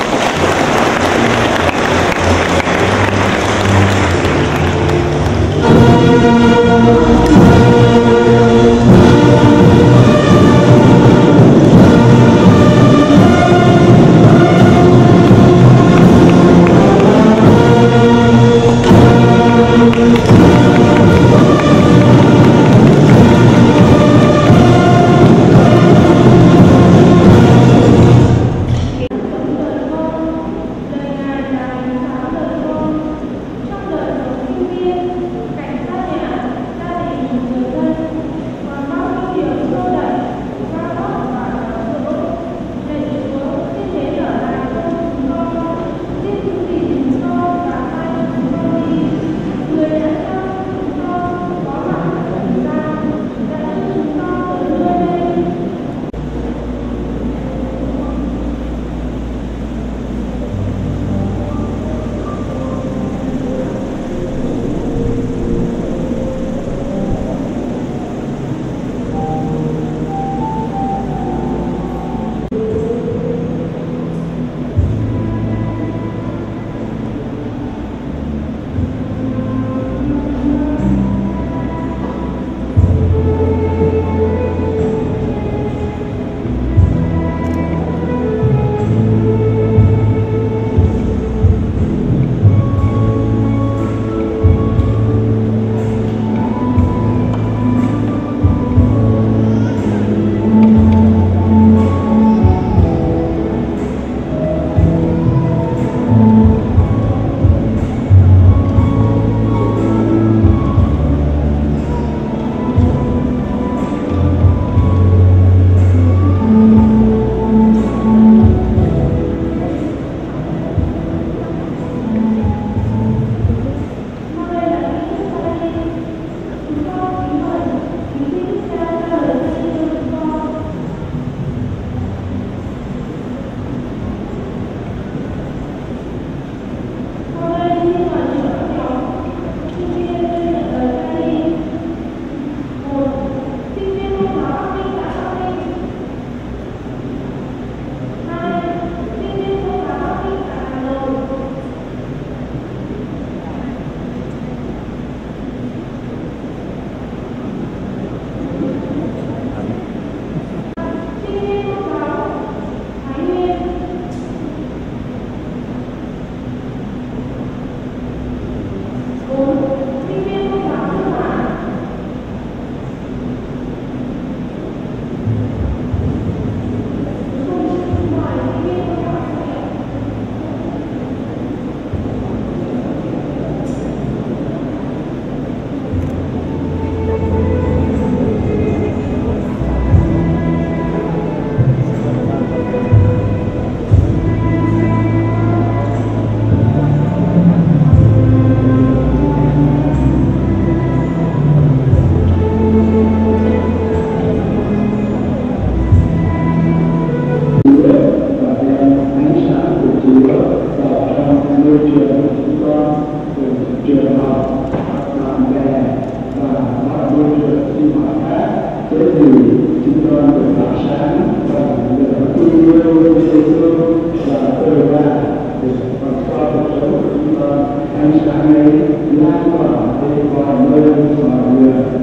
trường học, bạn bè và mọi môi trường sinh hoạt khác. Thế thì chúng con được phát sáng và được yêu thương và từ ra để còn qua cuộc sống của chúng con, ánh sáng ấy lan tỏa đến mọi nơi mọi người.